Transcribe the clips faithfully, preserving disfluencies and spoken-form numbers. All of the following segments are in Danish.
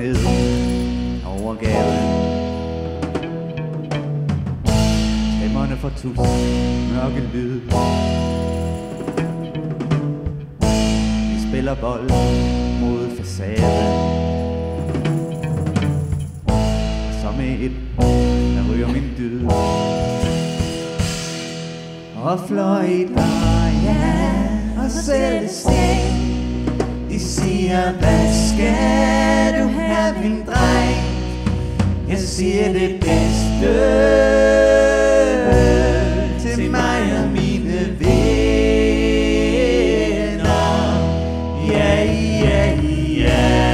ned over gaden. Stemmerne for tus, mørke lyd. Vi spiller bold mod facaden. Og så med et, der ryger min dyd. Og Florida, ja, og Celestine, de siger, hvad skal du have, min dreng? Jeg siger det bedste til mig og mine venner. Ja, ja, ja.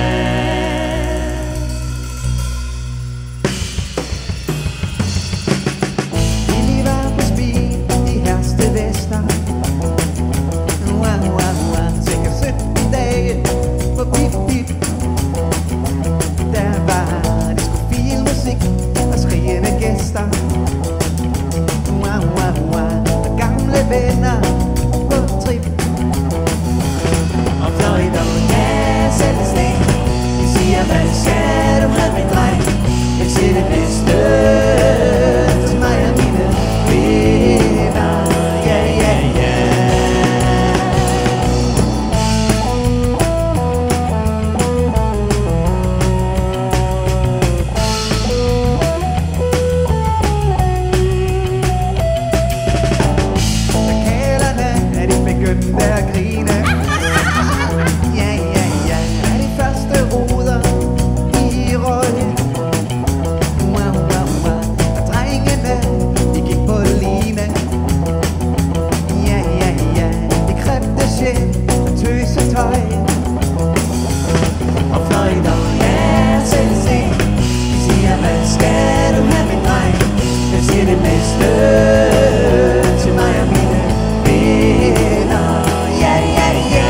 Vi var på speed, de herste vester. Wow, wow, wow. Sikkert sytten dage på pip, pip. Der var diskofil musik og skrigende gæster. Wow, wow, wow. Og gamle venner på trip. Og Florida, ja, Celestine, de siger, hvad skal du have, min dreng? Jeg siger det bedste til mig og mine venner. Ja, ja, ja. Begyndte at grine. Ja, ja, ja. Er de første ruder i røg. Wow, wow, wow. Og drengene, de gik på line. Ja, ja, ja. De kræbte sjæl og tøsetøj. Og Florida, ja, Celestine, de siger, hvad skal du have, min dreng? Jeg siger det bedste til mig og mine venner. Ja, ja, ja.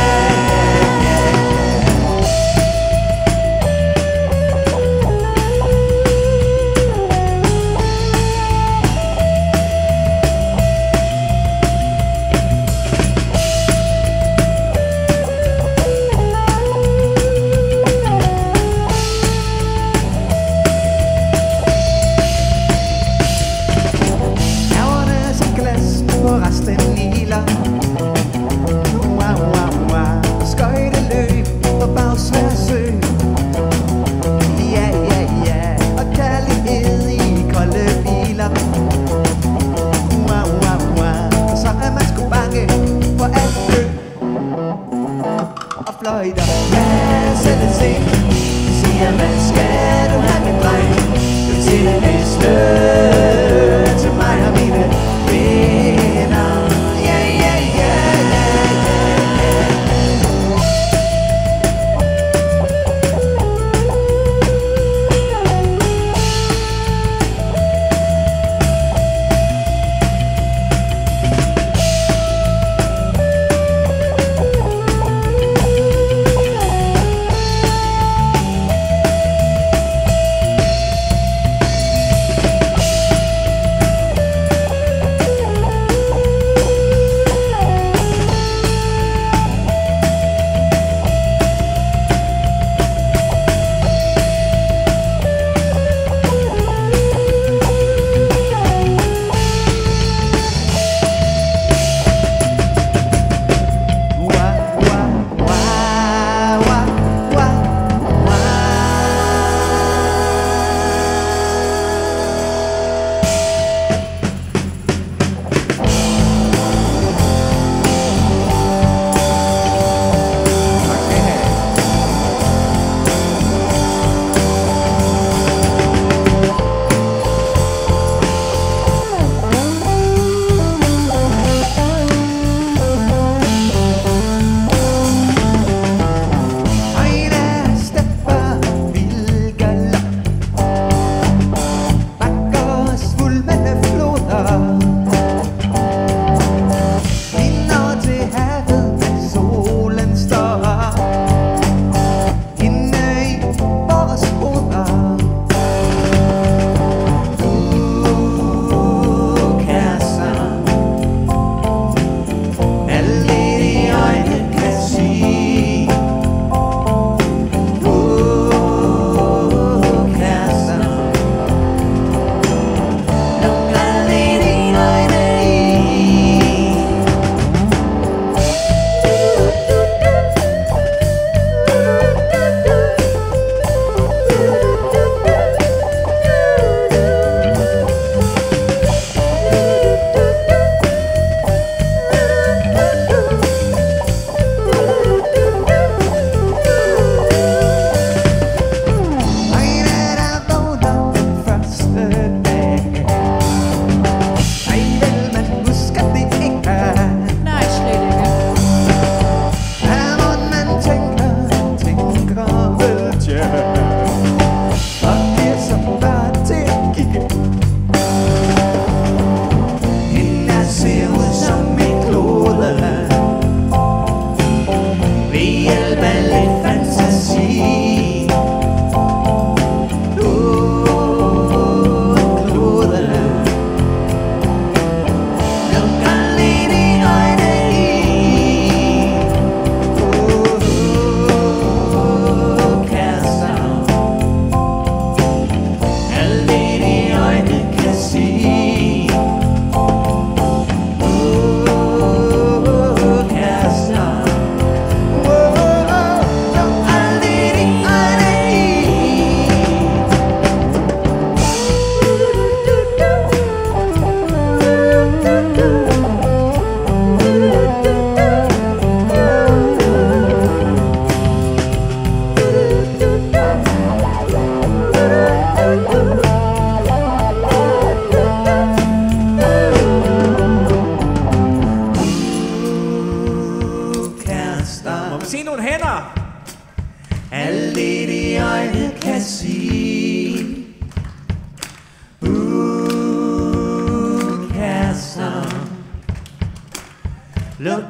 Ærgerne som glas på resten liler. Wow, wow, wow. Skøjteløb på Bagsværd Sø. Ja, ja, ja. Og kærlighed i kolde biler. Wow, wow, wow. Og så er man sgu bange for alt dø. Og Florida, ja, Celestine, de siger, hvad skal du have, min dreng? Du siger det bedste til mig og mine venner. Ja, ja, ja, ja, ja, ja.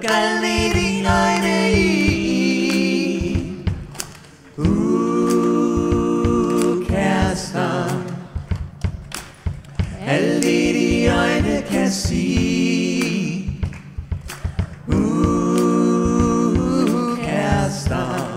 skræd i dine øjne i. Uh, kærester, alt det de øjne kan sige. Uh, kærester.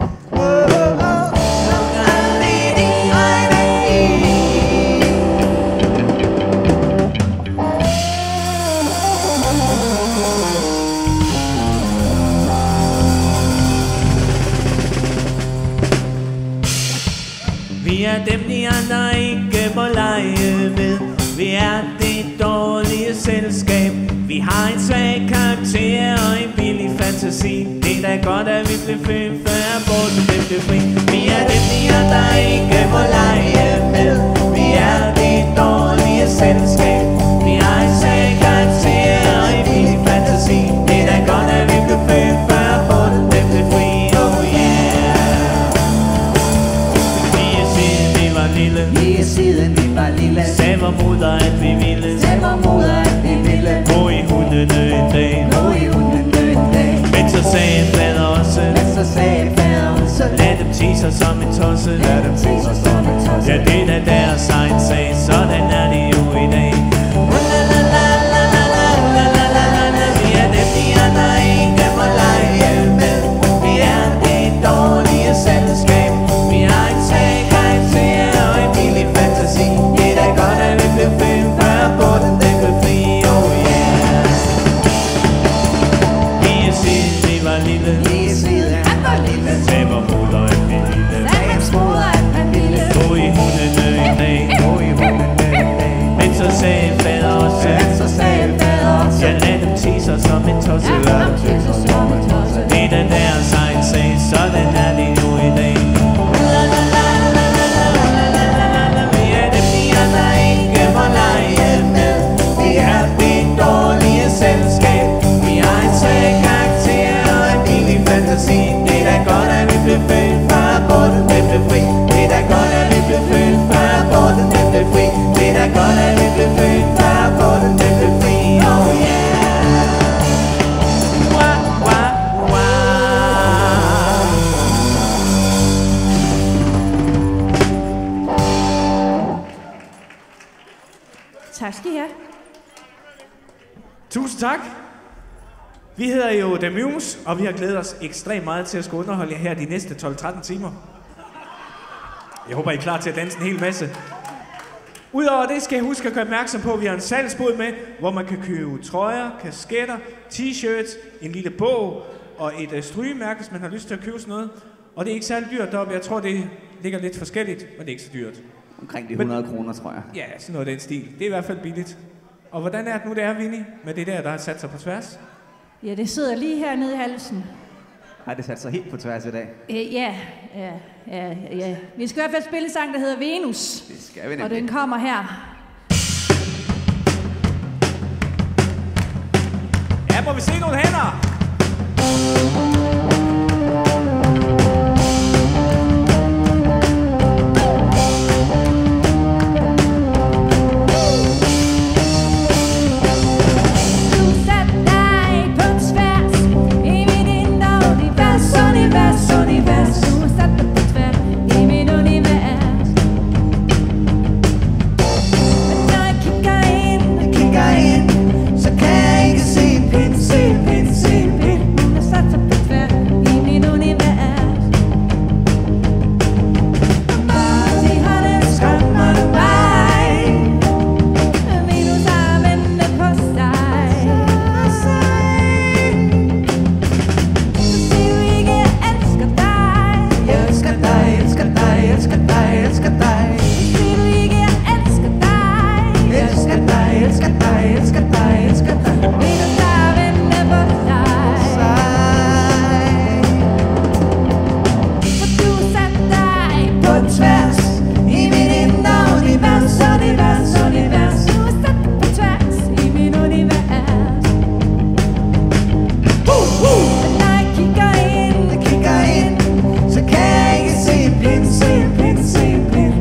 Vi er dem, de andre ikke må lege med. Vi er det dårlige selskab. Vi har en svag karakter og en billig fantasi. Det er da godt, at vi blev født før båden blev fri. Vi er dem, de andre ikke må lege med. Vi er det dårlige selskab. Vi har en svag karakter og en billig fantasi. Det er da godt, at vi blev født før båden blev fri. Oh yeah. Lille. Lige siden vi var lille, sagde vor moder, at vi ville, sagde vor moder, at vi ville gå i hundene en dag, gå i hundene en dag. Men så sagde fader også, men så sagde fader også, lad dem tige sig som en tosse, lad dem tige sig som en tosse. Ja, det er da deres egen sag, sådan er det jo i dag. Vi er dem, de andre ikke må lege med. Vi er det dårlige selskab. Vi har en svag karakter og en billig fantasi. Det er da godt, at vi blev født før båden den blev fri. Oh yeah. Lige siden vi var lille, lige siden han var lille, sagde vor moder, at vi ville, sagde hans moder, at han ville gå i hundene en dag, gå i hundene en dag. Men så sagde fader også, men så sagde fader også, ja, lad dem tige sig som en tosse, lad dem tige sig som en tosse. Det er da deres egen sag, sådan er det jo i dag. Vi er dem, de andre ikke må lege med. Vi er det dårlige selskab. Vi har en svag karakter og en billig fantasi. Det er da godt, at vi blev født før båden den blev fri. Det er da godt, at vi blev født før båden den blev fri. Det er da godt, at vi blev født før båden den blev fri. Oh yeah. Wah, wah, wah. Tak skal I have. Tusind tak. Vi hedder jo The Muse, og vi har glædet os ekstremt meget til at skulle underholde jer her de næste tolv til tretten timer. Jeg håber, I er klar til at danse en hel masse. Udover det skal I huske at gøre opmærksom på, at vi har en salgsbod med, hvor man kan købe trøjer, kasketter, t-shirts, en lille bog og et uh, strygemærke, hvis man har lyst til at købe sådan noget. Og det er ikke særlig dyrt deroppe. Jeg tror, det ligger lidt forskelligt, men det er ikke så dyrt. Omkring de hundrede kroner, tror jeg. Ja, sådan noget af den stil. Det er i hvert fald billigt. Og hvordan er det nu, det er, Vinnie, med det der, der har sat sig på tværs? Ja, det sidder lige hernede i halsen. Har det sat sig helt på tværs i dag? Øh, ja, ja, ja, ja. Vi skal i hvert fald spille en sang, der hedder Venus. Det skal vi nemlig. Og den kommer her. Ja, må vi se nogle hænder? Se en pind, se en pind, se en pind.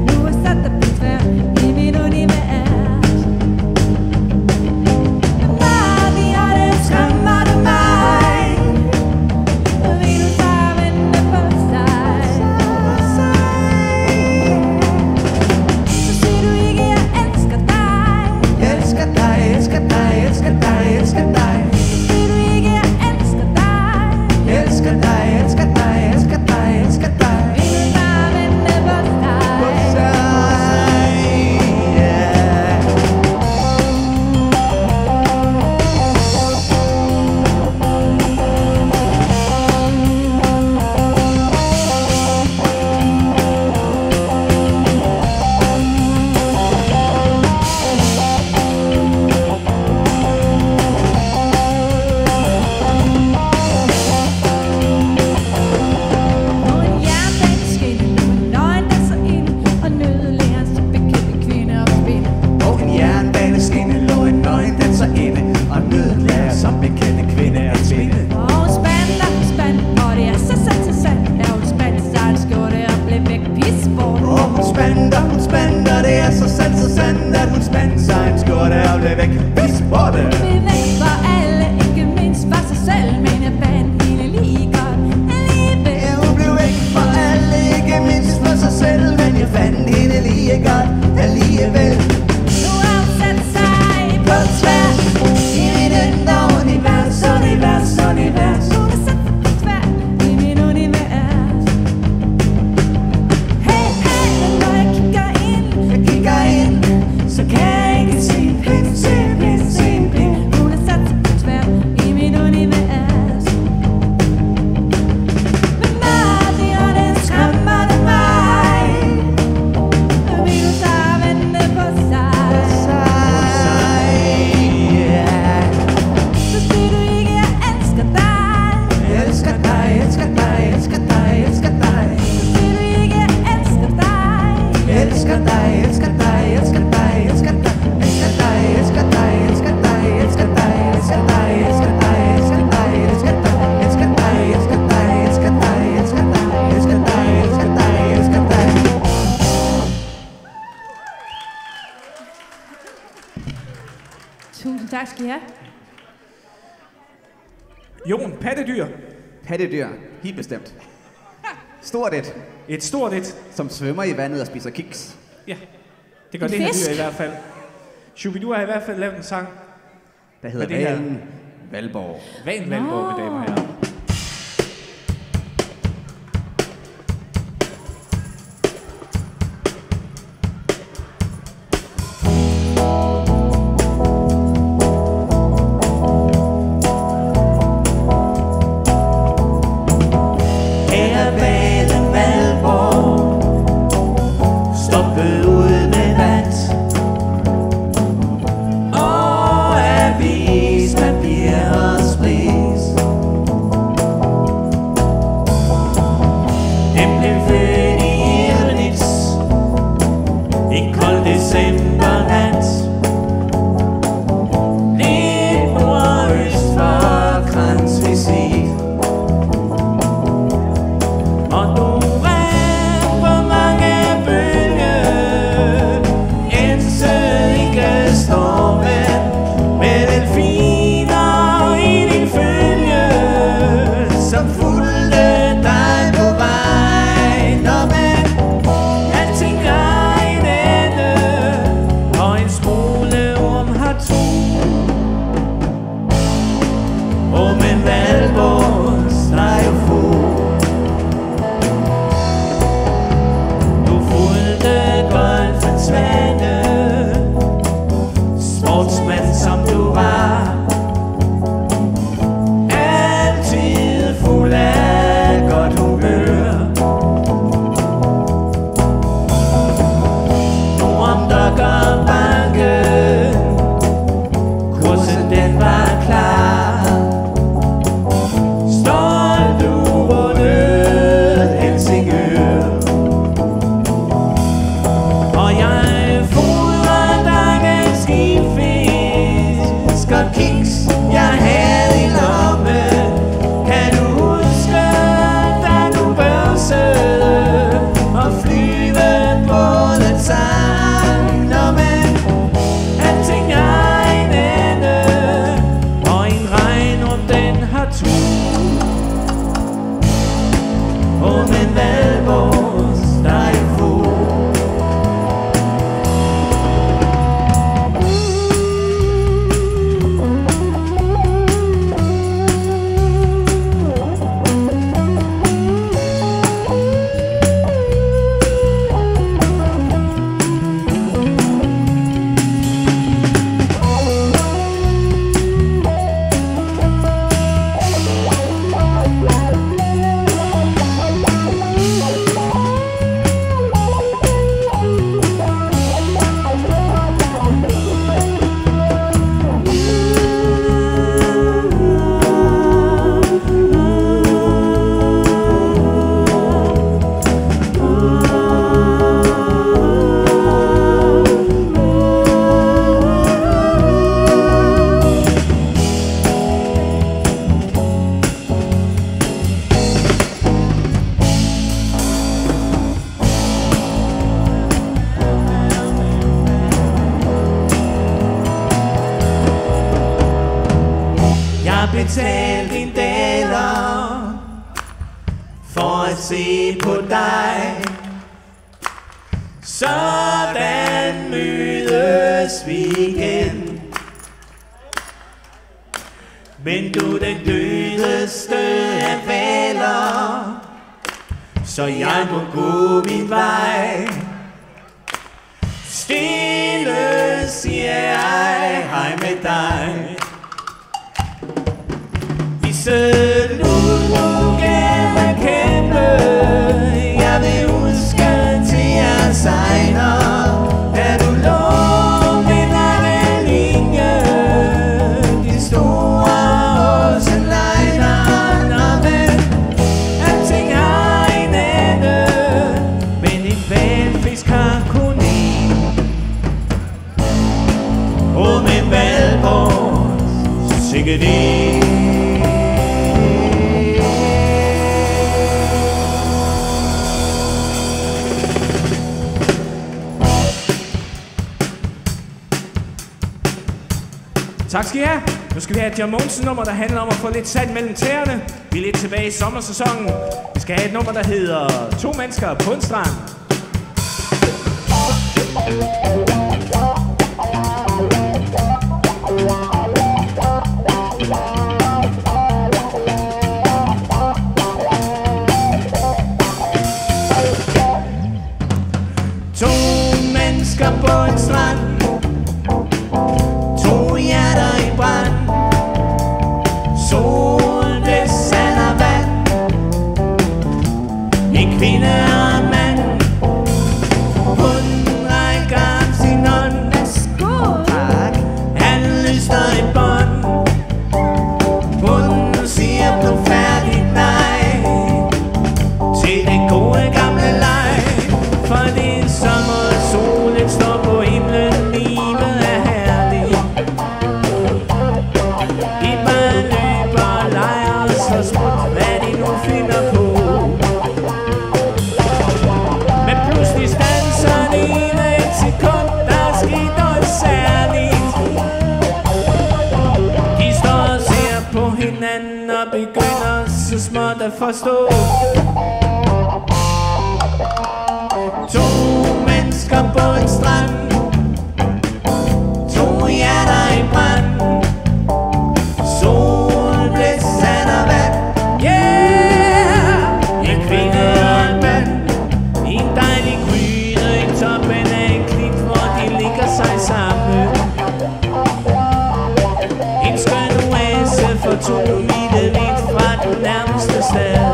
tak skal I have. Jon, pattedyr. Pattedyr, helt bestemt. Stort et, Et stort et. som svømmer i vandet og spiser kiks. Ja, det gør En det her fisk? dyr i hvert fald. Shubidua har i hvert fald lavet en sang. Der hedder Hvad er det her? Valen Valborg. Van Valborg, mine damer og herrer. Kære Valen Valborg, stoppet ude ved vand, og avispapir og spris. Den blev født i Irnitz en kold decembernat, lidt nordøst for Kranzvisit. Og du er på mange bølger, ense ikke stormen, med delfiner i din følge, som fulgte dig på vej. Nå, men alting har en ende, og en smule orm har to. Åh, men Valborg, steg og få. Golfens vande, sportsmand som du var, altid fuld af godt humør. Norden gør banken, kursen den var klar. Stolt uvundet Helsingør. Og jeg fodrer dagens skifisk og kiks, jeg havde i lommen. Kan du huske, da du bøvsede og flyvede på den sang? Nå, men alting har en ende, og en regnorm den har to. Åh, men Valborg, steg få. Betal din daler for at se på dig. Sådan mødes vi igen. Men du den dødeste af valer, så jeg må gå min vej. Stille siger jeg hej med dig. Vise nu du gerne kæmpe. Jeg vil huske til jeg sejner. Er du lov med lange linje, de store oceanliner. Nå, men alting har en ende, men en hvalfisk har kun én. Åh, men Valborg, sikke det. Tak skal I have. Nu skal vi have et John Mogensen-nummer, der handler om at få lidt sand mellem tæerne. Vi er lidt tilbage i sommersæsonen. Vi skal have et nummer, der hedder To mennesker på en strand. To mennesker på en strand, to hjerter i brand, sol, blæs, sand og vand, en kvinde og en mand. Hun rækker om sin hånd, Tak. han løsner et bånd. Hun siger blev færdigt nej til det gode gamle leg. For det er sommer, solen står på himlen, livet er herligt. I bare løber og leger så småt, hvad de nu finder på. Men pludselig standser det ene et sekund, der er sket noget særligt. De står og ser på hinanden og begynder så småt at forstå. To mennesker på en strand, to hjerter i brand, sol, blæs, sand og vand. Yeah! En kvinde og en mand i en dejlig gryde i toppen af en klit, hvor de ligger sig sammen. En skøn oase for to miles vidt fra den nærmeste stad.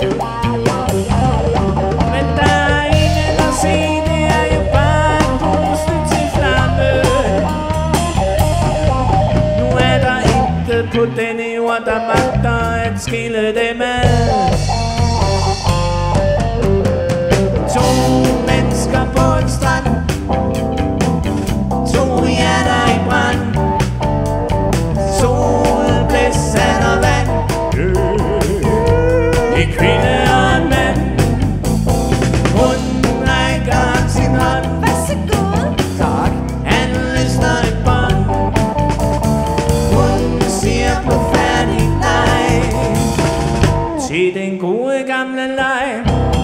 Men der er ingen at se, det er jo bare en puste til flamme. Nu er der intet på denne jord, der magter at skille dem ad. To mennesker på en strand, to hjerter i brand, sol, blæs, sand og vand. En kvinde og en mand, hun rækker om sin hånd. Værsågod. Tak. Han løsner et bånd. Hun siger på færdig nej til den gode gamle leg.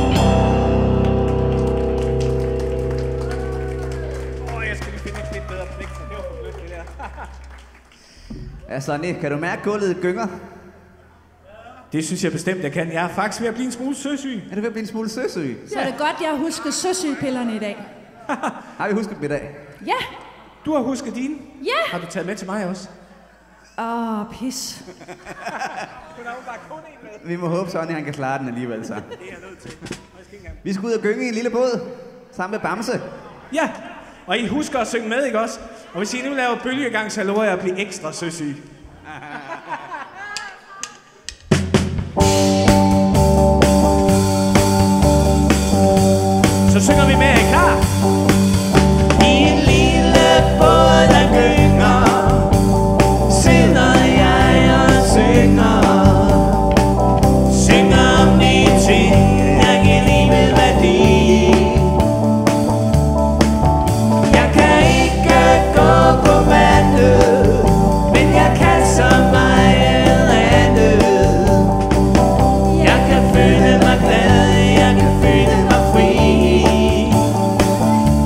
Åh, jeg skal lige finde et lidt bedre blik, så det var for blødt, det der. Altså, Nick, kan du mærke gulvet gynger? Det synes jeg bestemt, jeg kan. Jeg er faktisk ved at blive en smule søsyg. Er det ved at blive en smule søsyg? Så er det godt, jeg husker søsygepillerne i dag. Har vi husket dem i dag? Ja, Du har husket dine. ja. Har du taget med til mig også? Åh, oh, pis. Hun har jo bare kun en med. Vi må håbe, Sonny han kan klare den alligevel, så. Det er jeg nødt til. Jeg skal ikke engang- Vi skal ud og gynge i en lille båd, sammen med Bamse. Ja, og I husker at synge med, ikke også? Og hvis I nu laver bølgegang, så lover jeg at blive ekstra søsyg. Så synger vi med, er I klar? I en lille båd, der gynger, sidder jeg og synger. Synger om de ting, der giver livet værdi. Jeg kan ikke gå på vandet, men jeg kan så meget andet. Jeg kan føle mig glad, jeg kan føle mig fri.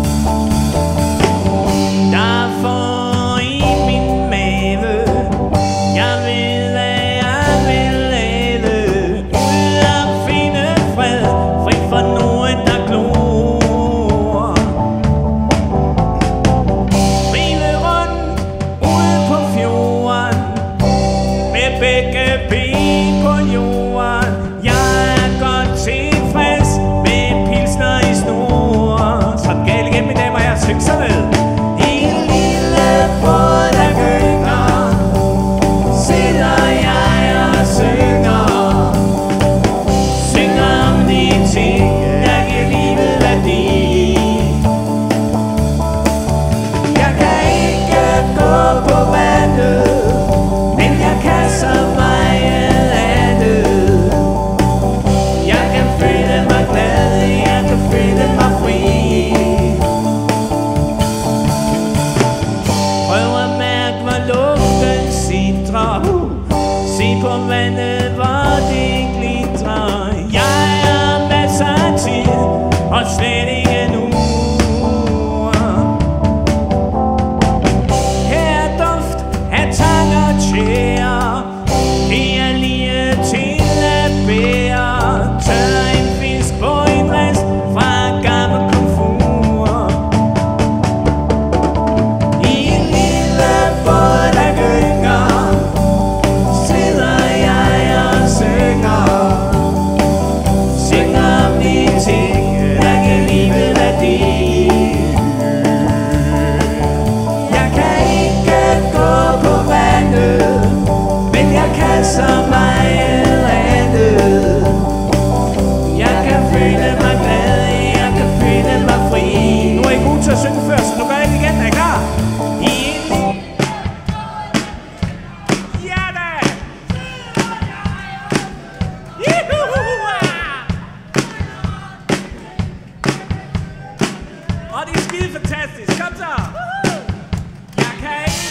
Og det er skide fantastisk. Kom så. Jeg kan ikke.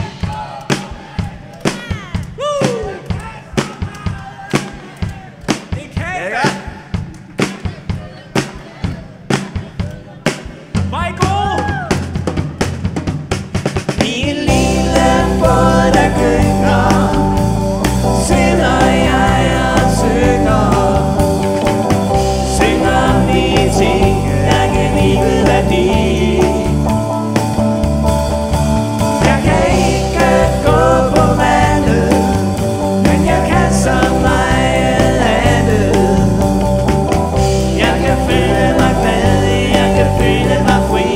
Woo! Det kan ikke. Var I gode? I en lille båd, der gynger, sidder jeg og synger. Synger de ting, der kan give værdi. Jeg kan ikke gå på vandet, men jeg kan så meget andet. Jeg kan føle mig glad, jeg kan føle mig fri.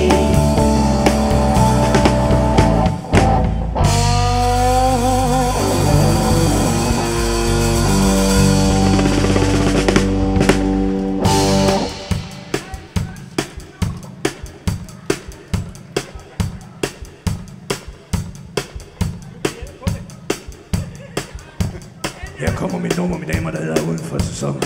Her kommer mit nummer, mine damer, der hedder Uden for sæson.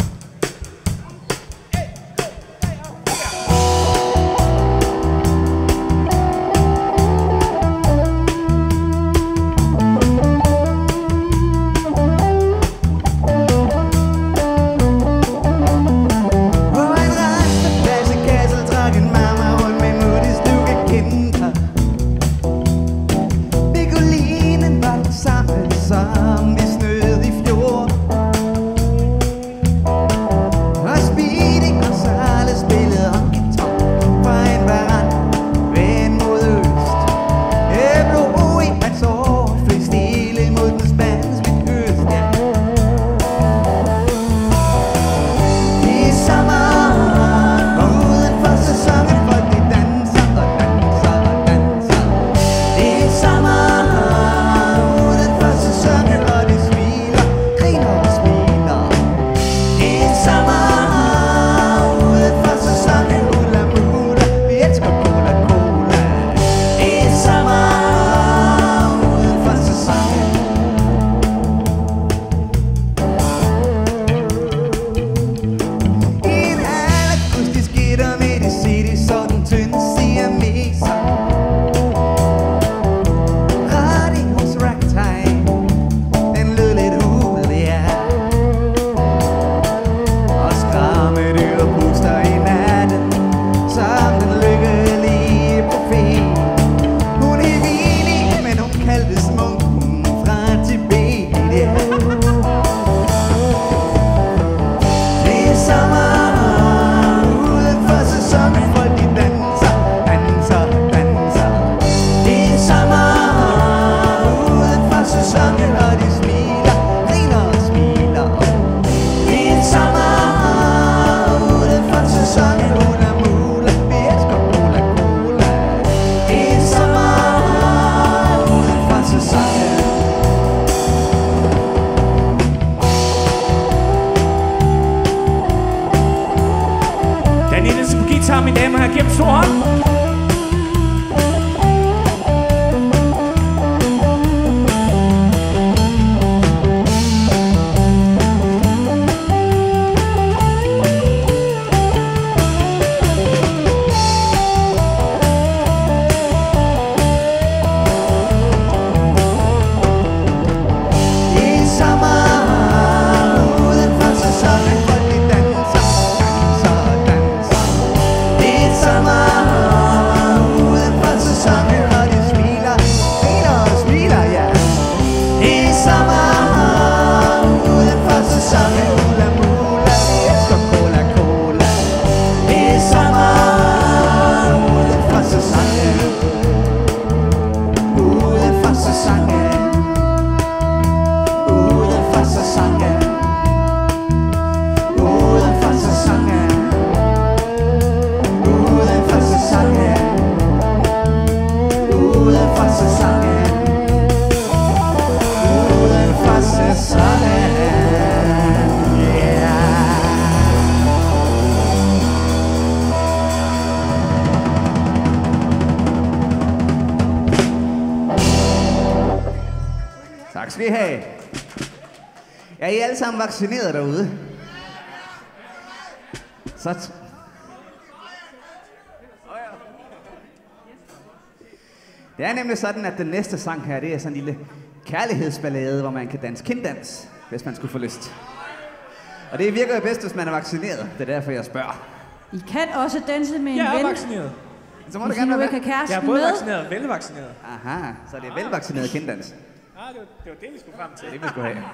Som vi snød i fjor. mine damer og herrer, giv dem stor hånd. Tak skal I have. Er I alle sammen vaccineret derude? Så Det er nemlig sådan, at den næste sang her, det er sådan en lille kærlighedsballade, hvor man kan danse kinddans, hvis man skulle få lyst. Og det virker jo bedst, hvis man er vaccineret. Det er derfor, jeg spørger. I kan også danse med en Jeg er ven. vaccineret. Så må Hvis du I gerne nu være ikke med. har kæresten Jeg er både med. vaccineret og velvaccineret. Aha, så det er velvaccineret kinddans. Ah, det var det, var det vi skulle frem til. Det vi skulle have.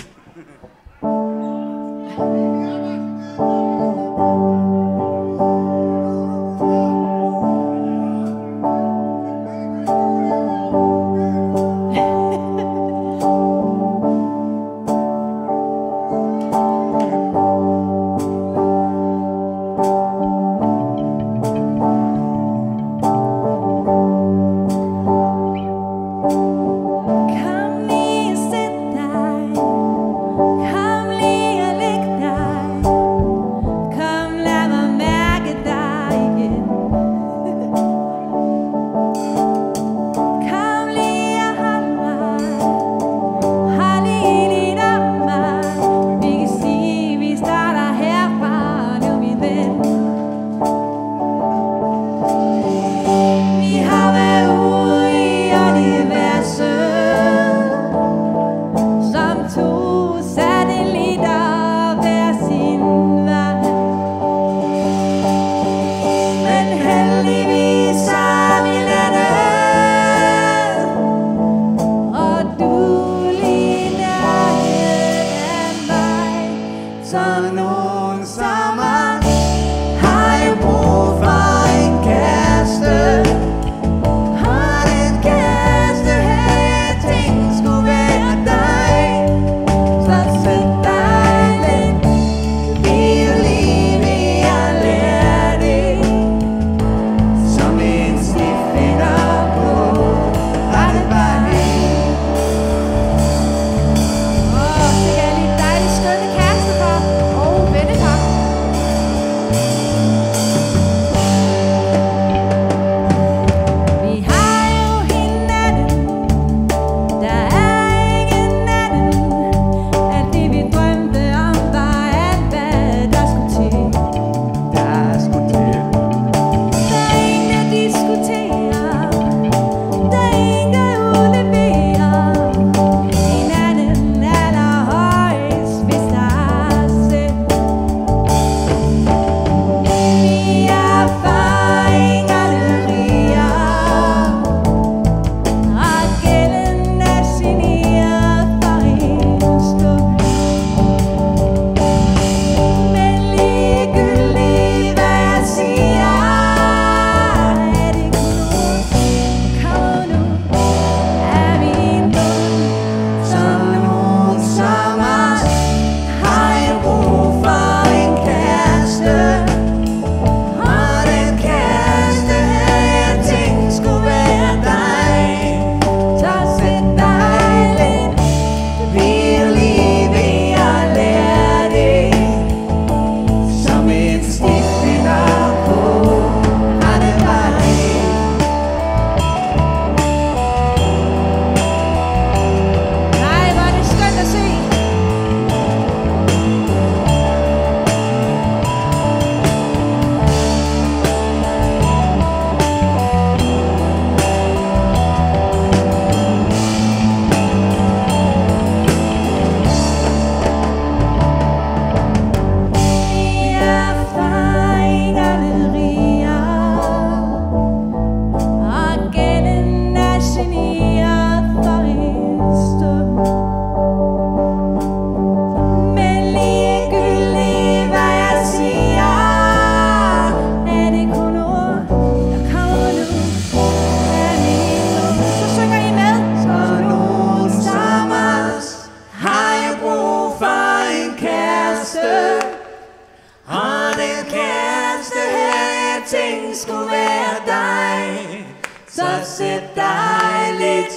så dejligt.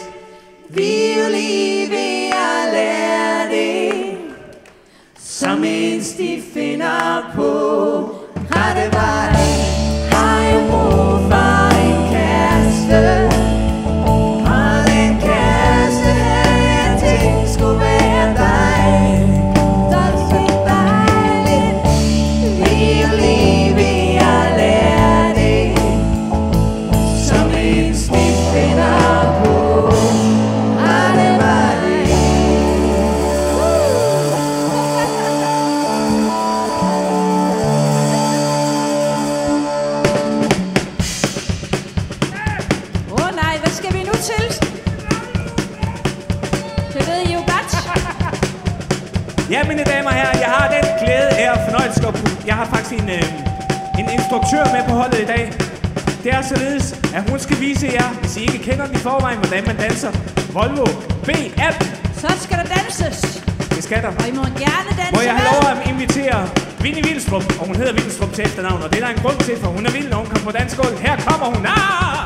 Vi er lige ved at lære det, som en sti finder på rette vej. Har jeg brug for en kæreste, og den kæreste havde jeg tænkt skulle være dig. Så så dejligt, vi er lige ved at lære det, som en sti finder Ja, mine damer og herrer, jeg har den glæde, ære og fornøjelse. Jeg har faktisk en, øh, en instruktør med på holdet i dag. Det er således, at hun skal vise jer, hvis I ikke kender den i forvejen, hvordan man danser Volvo B atten. Så skal der danses. Det skal der. Og I må gerne danse. Må jeg have lov at invitere Winnie Vilstrup, og hun hedder Vilstrup til efternavn, og det er der en grund til, for hun er vild, når hun kommer på dansegulvet. Her kommer hun. Ah!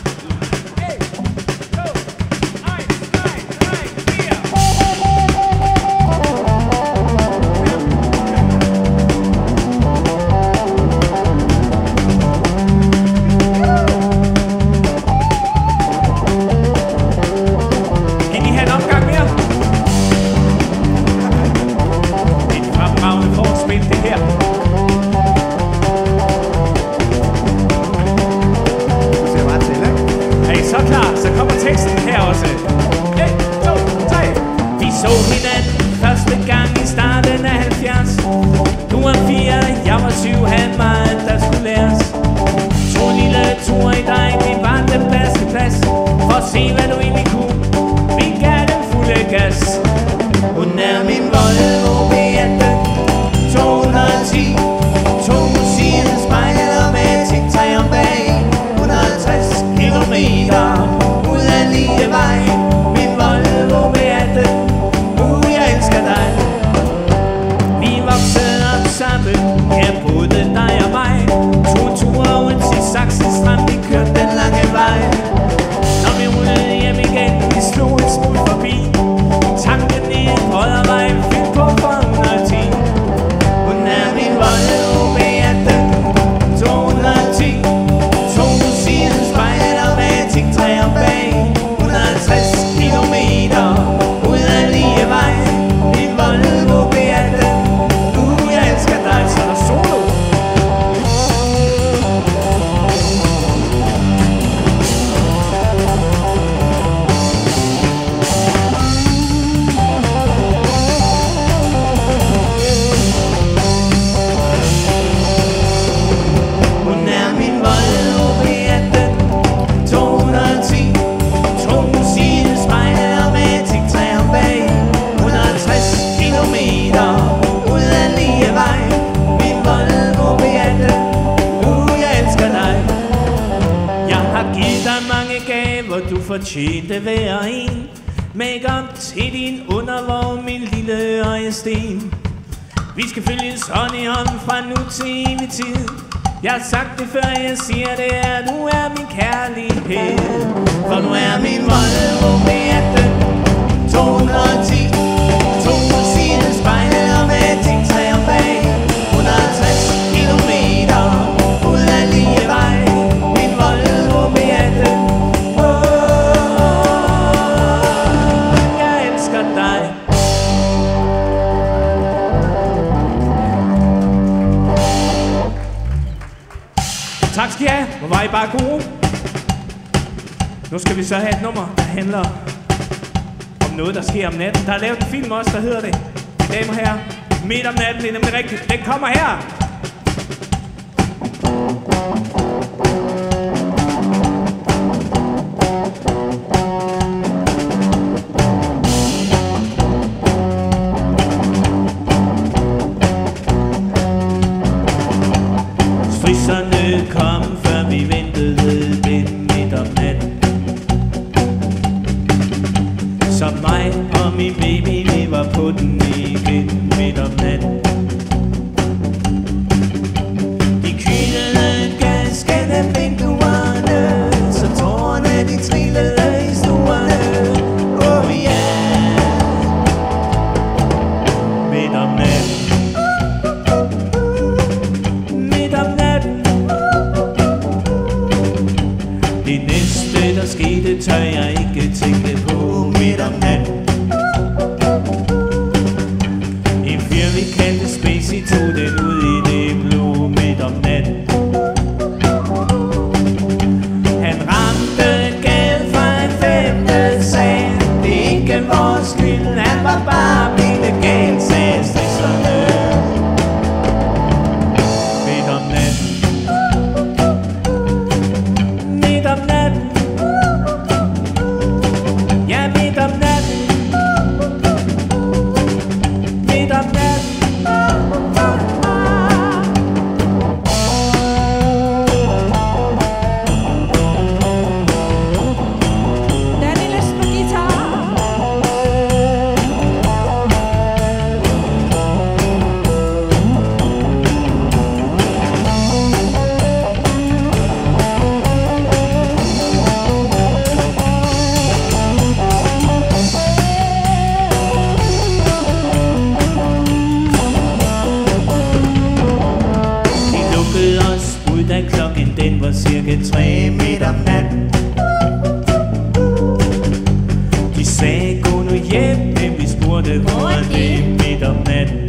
Fortjente hver en. Make-up til din undervogn, min lille øjesten. Vi skal følges hånd i hånd fra nu til evig tid. Jeg har sagt det før, jeg siger det er, du er min kærlighed. For nu er min Volvo B atten to hundrede og ti. To side spejle og matic tre om bag. et hundrede og halvtreds kilometer ud af lige vej. Min Volvo B atten. Tak skal I have. Hvor var I bare gode. Nu skal vi så have et nummer, der handler om noget, der sker om natten. Der er lavet en film også, der hedder det. Mine damer og herrer, Midt om natten, det er nemlig rigtigt. Den kommer her. Strisserne kom, før vi ventede den midt om natten. Så mig og min baby, vi var på den igen midt om natten. den var cirka tre midt om natten. De sagde, gå nu hjem, men vi spurgte, hvor er det midt om natten.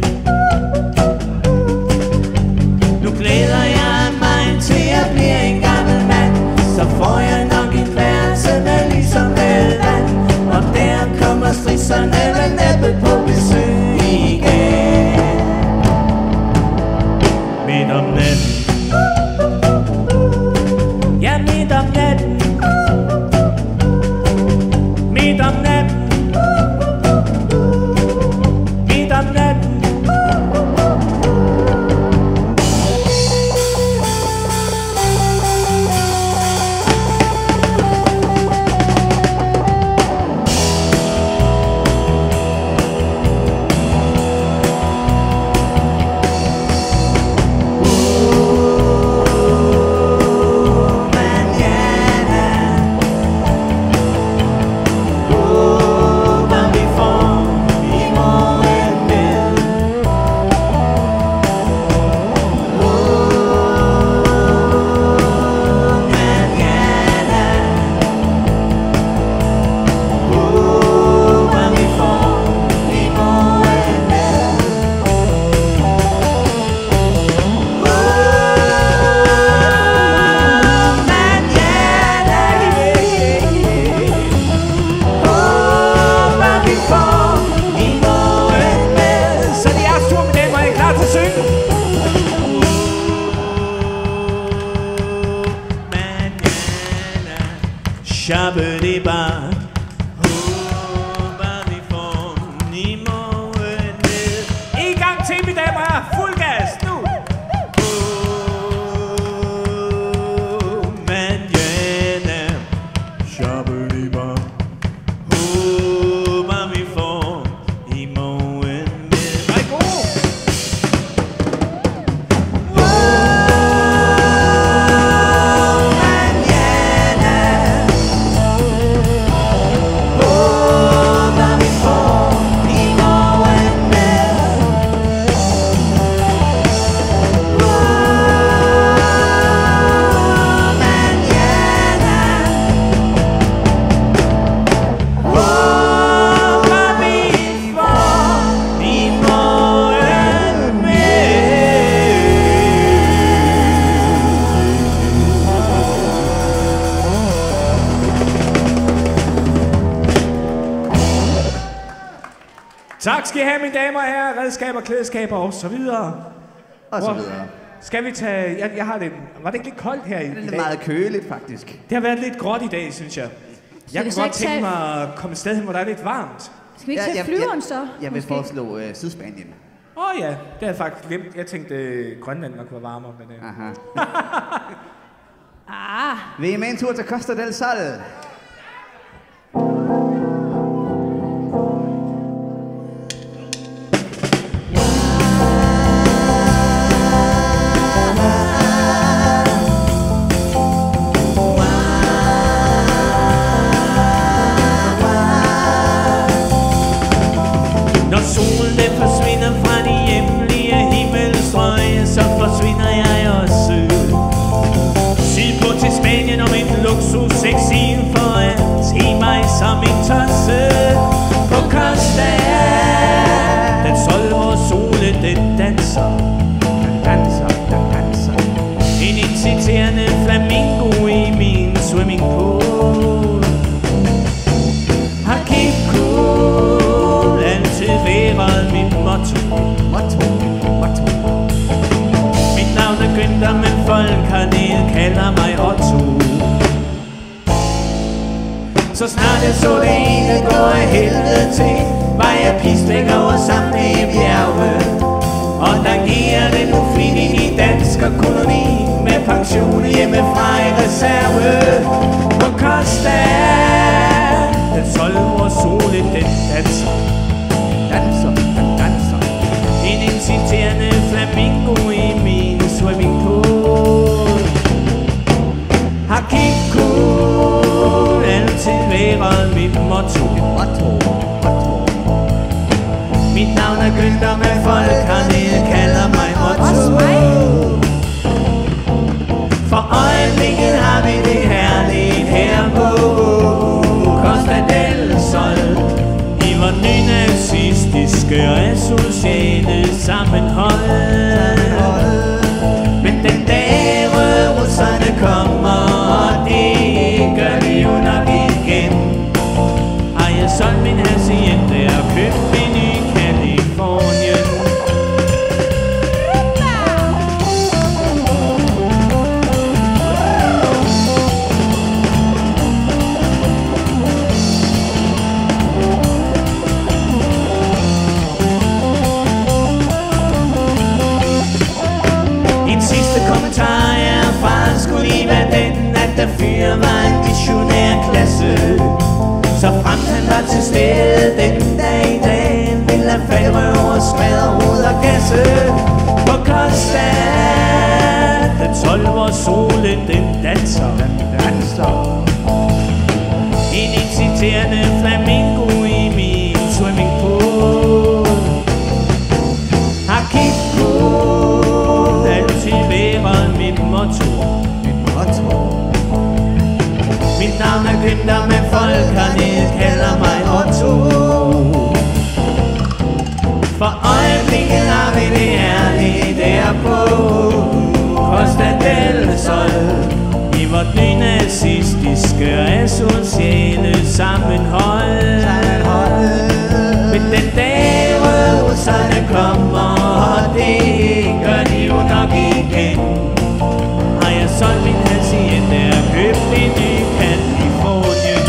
Nu glæder jeg mig til at blive en gammel mand, så får jeg nok en værelse med ligesom med vand. Og der kommer strisserne vel næppe på besøg igen. Midt om natten. Ja, midt om natten. Midt om natten. Midt om natten. Shabba-dibba. Håber vi får i morgen med. En gang til, mine damer og herrer. Fuld gas nu. Oh, manjana. Shabba-dibba. Håber vi får i morgen med. Vær god. Tak skal I have, mine damer og herrer, redskaber, klædeskaber og så videre. Og så videre. Skal vi tage... Jeg, jeg har det... Var det ikke lidt koldt her i, det er i lidt dag? meget køligt, faktisk. Det har været lidt gråt i dag, synes jeg. Jeg kunne godt tænke mig at komme et sted hen, hvor der er lidt varmt. Skal vi ikke tage flyveren så? Jeg vil foreslå uh, Sydspanien. Åh oh, ja, det har jeg faktisk glemt. Jeg tænkte, uh, Grønland nok var varmere. Men, uh... Aha. Ah. Vil I med en tur til Costa del Sol? Flamingo i min swimmingpool. Har keep cool, altid været mit motto. Motto, motto. Mit navn er Günther, men folk hernede kalder mig Otto. Så snart jeg så det ene gå af helvede til, var jeg pisslæg over samtlige bjerge. Og der giver det nu fint i dansk og koloni, med pension hjemmefra i reserve. På Costa den sol, hvor solen den danser. Danser, den danser. En inciterende flamingo i min swimmingpool. Har keep cool, altid været mit motto. Motto, motto. Mit navn er Günther, men folk hernede kalder mig Otto. For øjne navn er Günther, men folk hernede kalder mig Otto. For øjeblikket har vi det ærlige der på Costa del Sol. I vort nynazistiske asociale sammenhold. Men den dag russerne kommer, og det gør de jo nok igen, har jeg solgt min hacienda og købt en ny Californien.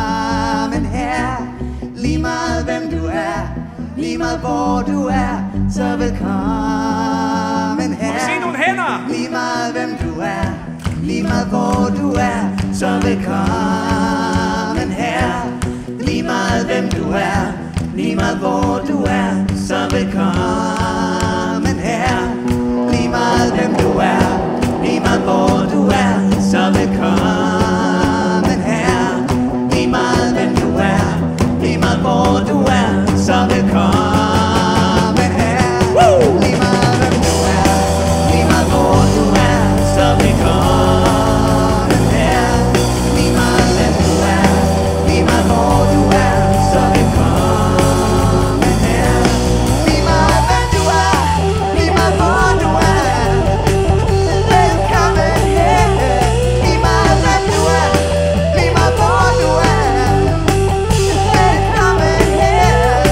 Lige meget hvor du er, så velkommen her. Se nogle hænder! Lige meget hvem du er, lige meget hvor du er, så velkommen her. Lige meget hvem du er, lige meget hvor du er, så velkommen her. Lige meget hvem du er, lige meget hvor du er, så velkommen her. Lige meget hvem du er, lige meget hvor du er, så velkommen her. Lige meget hvem du er, lige meget hvor du er, så velkommen her. Lige meget hvem du er, lige meget hvor du er, så velkommen her. Lige meget hvem du er, lige meget hvor du er, velkommen her. Lige meget hvem du er, lige meget hvor du er, velkommen her.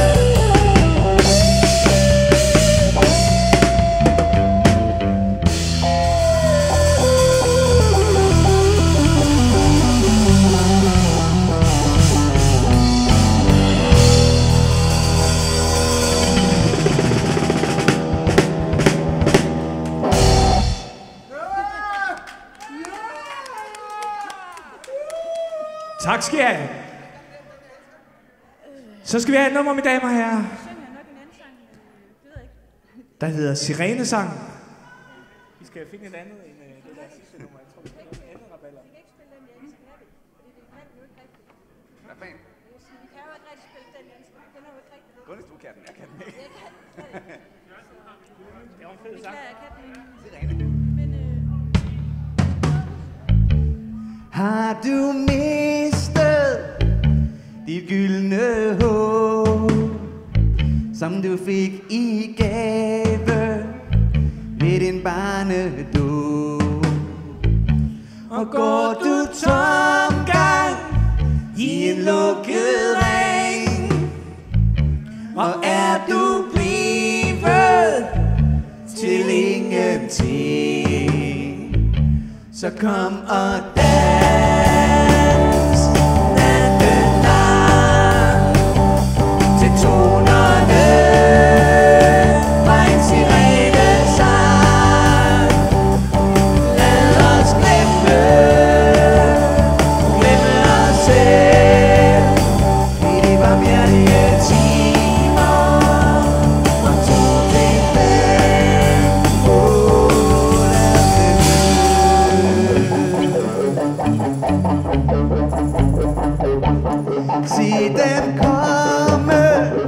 Tak skal I have. Så skal vi have et nummer, mine damer og herrer. Der hedder Sirenesang. Vi skal finde et andet end uh, det der sidste nummer. Jeg tror, det er noget andet raballer. Hvad fanden? Vi kan jo ikke rigtig spille den, Jens. Vi kender jo ikke rigtig. Gunnes, du kan den, jeg kan den ikke. Det var en fed sang. Jeg kan den ikke. Sirene. Men øh, Har du mistet dit gyldne håb, som du fik i gave ved din barnedåb? Og går du tomgang i en lukket ring, og er du blevet til ingenting, så kom og dans natten lang til tonerne fra en sirenesang. Lad os glemme, glemme os selv i de barmhjertige timer og to til fem. Åh, lad os se dem komme,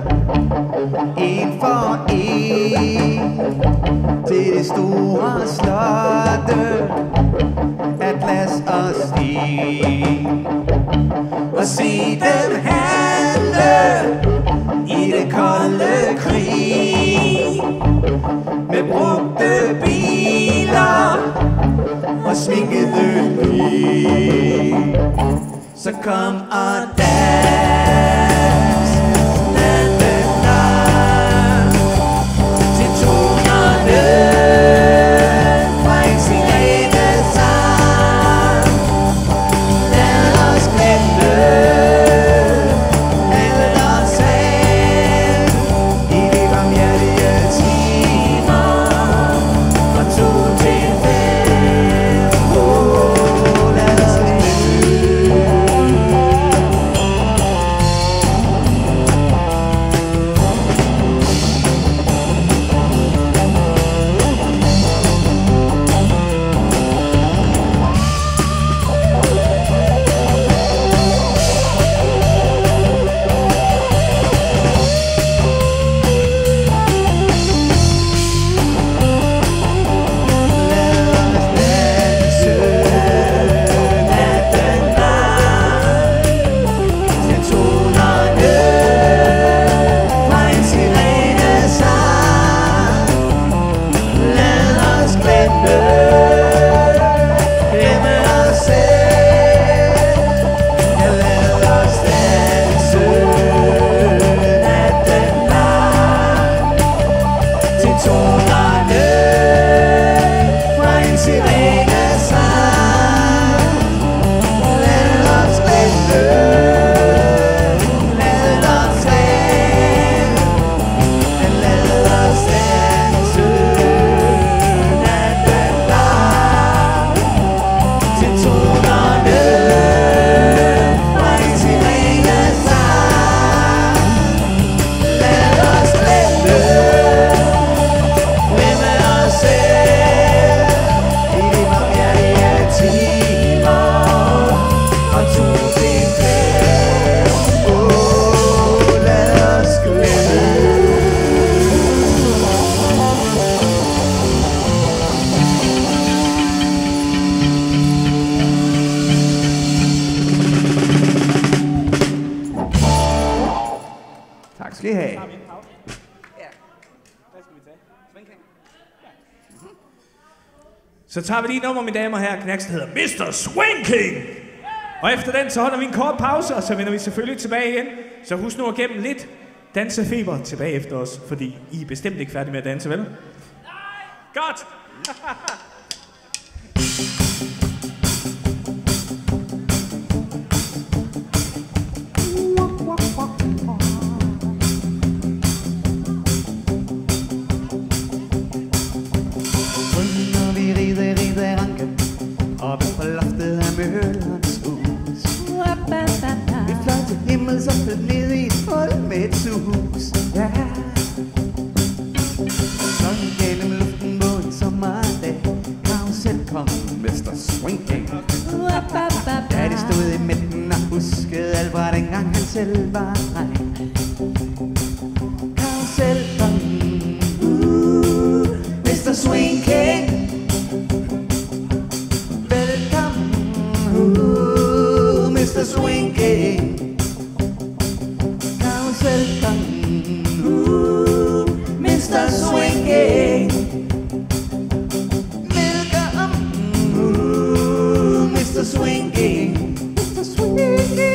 en for en, til det store slotte, Atlas og sten. Og se dem handle i det kolde krig, med brugte biler og sminkede lig. Så kom og dans natten lang til tonerne fra en sirenesang. Lad os glemme, glemme os selv i de barmhjertige timer fra to til fem. Åh, lad os glemme. I have? Så tager vi lige et nummer, mine damer og herrer, knæks, der hedder mister Swing King. Og efter den, så holder vi en kort pause, og så vender vi selvfølgelig tilbage igen. Så husk nu at gemme lidt dansefeber tilbage efter os, fordi I er bestemt ikke færdige med at danse, vel? Nej! Godt! Oppe på loftet af møllerens hus. Vi fløj til himmels og flød ned i et hul med et sus. Ja. Sådan gennem luften på en sommerdag. Karusel kom mister Swing King. Da de stod i midten og huskede alt fra dengang han selv var dreng. Karusel kom uh, mister Swing King. Ooh, mister Swing King. Karusel kom. Ooh, mister Swing King. Velkommen. Ooh, mister Swing King. mister Swing King.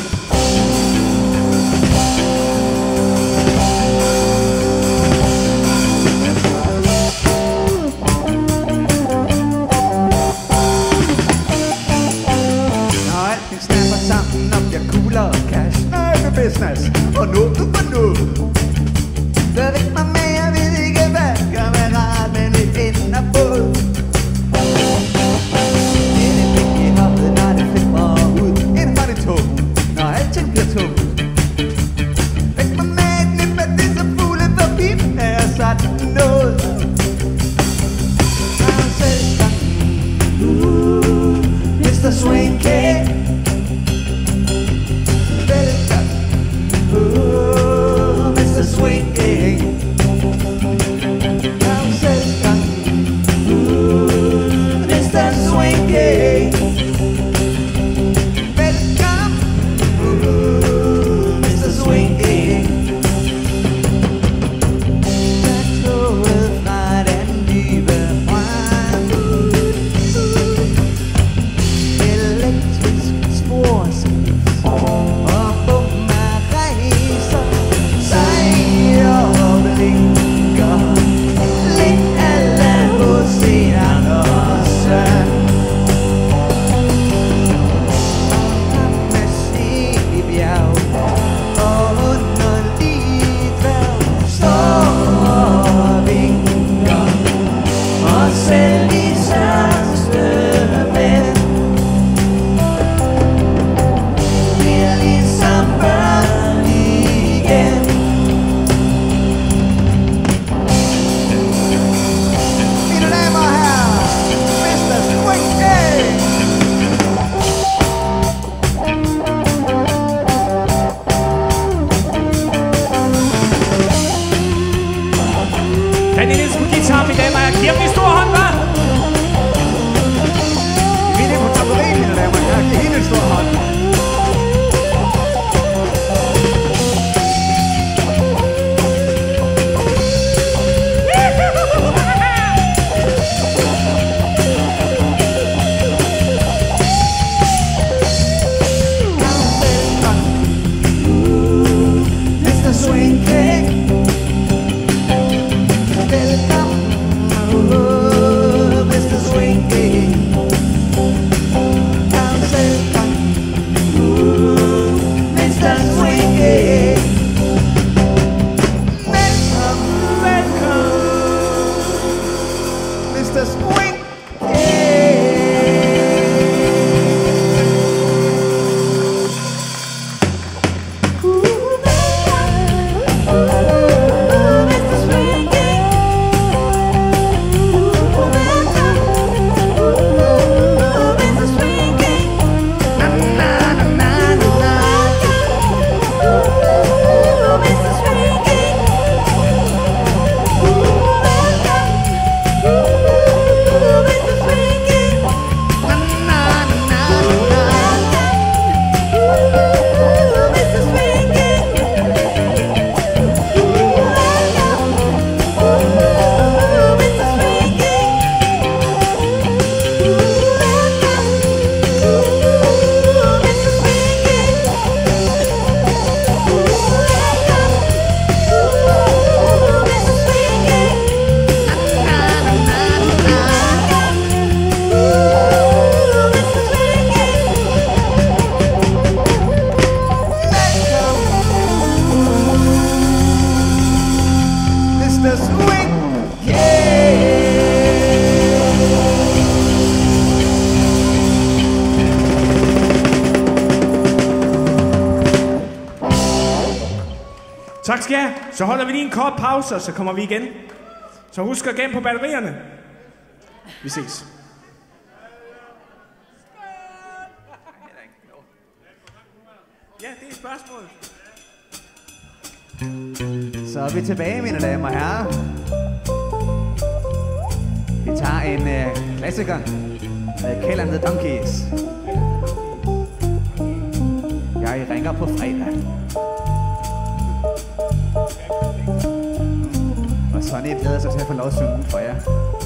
Sammen om jeg kugler og cash. Nej, det er business. Og nu, nu, og nu. Så væk mig med, jeg ved ikke hvad. Kammerat, men vi finder på. Det er det pik i hoppet, når det flipper ud. En hånd i tog, når alting bliver tungt. Væk mig med et nip af det, så fugle for pip. Er sådan noget. Karusel gang. Uh, mister Swing King. Ooh, mister Swing King. Karusel gang. Ooh, mister Swing King. Velkommen. Ooh, mister Swing King. Tag toget fra den dybe brønd. Elektrisk sporskift. Og bomber rejser sig og blinker. Lidt alle oceanerne. Med stigbjerg og underlige dværg står og vinker. Og selv de største mænd bliver ligesom børn igen. Mine damer og herrer, mister Swing King. Danny Nielsen på guitar, mine damer og herrer. Giv ham en stor hånd, hva'? Vi er på tamburin, mine damer og herrer. Giv hende en stor hånd. mister Swing King. Velkommen. Mister Swing. Yeah. Tak skal I have. Så holder vi lige en kort pause, og så kommer vi igen. Så husk at gemme på batterierne. Vi ses. Ja, det er et spørgsmål. Så er vi tilbage, mine damer og herrer. Vi tager en uh, klassiker med Kjeld and the Donkeys. Jeg ringer på fredag. Og Sonny glæder sig til at få lov at synge for jer.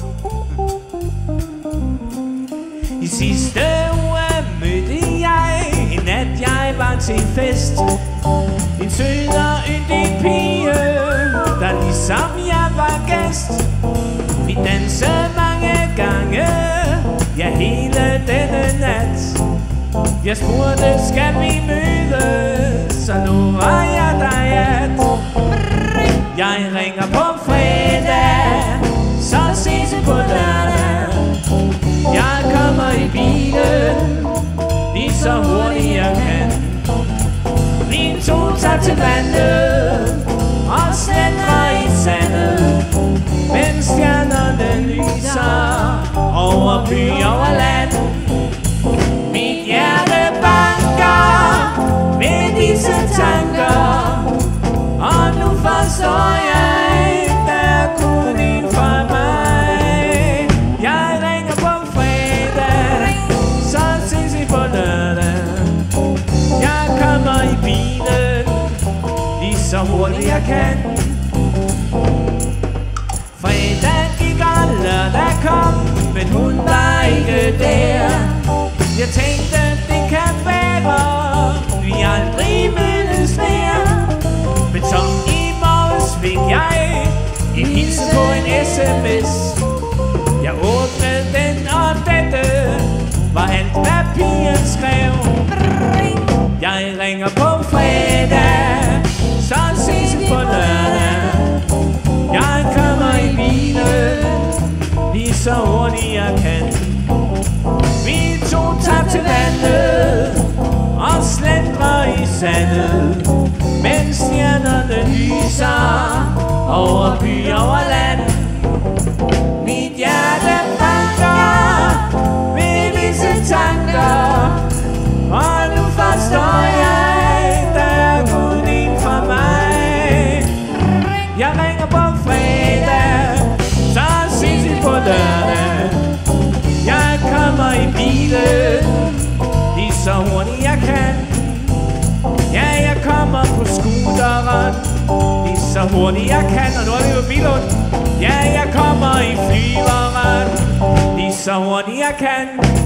I sidste uge mødte jeg en nat, jeg var til fest. En sød og yndig pige, der ligesom jeg var gæst. Vi dansede mange gange, ja hele denne nat. Jeg spurgte, skal vi mødes, så lover jeg dig at jeg ringer på fredag, så ses vi på lørdag. Jeg kommer i bilen, lige så hurtigt jeg kan. Vi to tager til vandet og slænder i sandet, mens stjernerne lyser over by og land. Mit hjerte banker ved disse tanker, og nu forstår jeg, der er kun en fra mig. Jeg ringer på fredag, så ses vi på lørdag. Jeg kommer i bilen, lige så hurtigt jeg kan. Fredag gik og lørdag kom, men hun var ikke der. Jeg tænkte, det kan være, vi aldrig mødes mere. Men så i morges fik jeg en hilsen på en sms. Jeg åbnede den, og dette var alt, hvad pigen skrev. Jeg ringer på fredag, så ses vi på lørdag. Jeg kommer i bilen, lige så hurtigt jeg kan. Vi to tager til vandet og slændrer i sandet, mens stjernerne lyser over by og land. Mit hjerte banker ved disse tanker, og nu forstår jeg, der er kun en fra mig. Jeg ringer på fredag, så ses vi på lørdag. Jeg kommer i bilen, lige så hurtigt jeg kan. Ja, jeg kommer på scooteren, lige så hurtigt jeg kan. Og nu er vi jo Billund. Ja, jeg kommer i flyveren, lige så hurtigt jeg kan.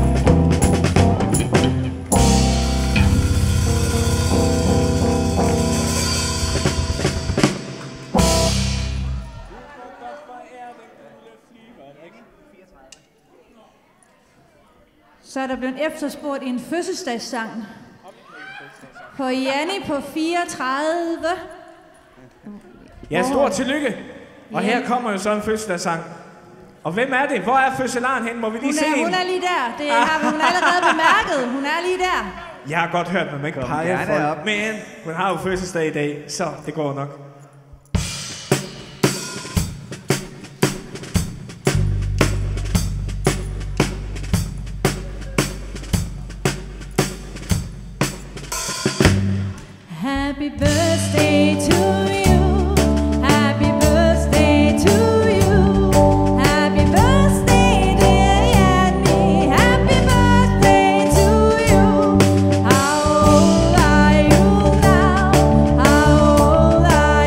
Så er der blevet efterspurgt en fødselsdagssang på Janni på fireogtredive. Ja, stort tillykke. Og her kommer jo så en fødselsdagssang. Og hvem er det? Hvor er fødselaren hen? Må vi lige Hun se er, en? hun er lige der. Det har hun allerede bemærket. Hun er lige der. Jeg har godt hørt, at man ikke Kom peger gerne folk. op. Men hun har jo fødselsdag i dag, så det går nok. Happy birthday to you. Happy birthday to you. Happy birthday, dear Janni. Happy birthday to you. How old are you now? How old are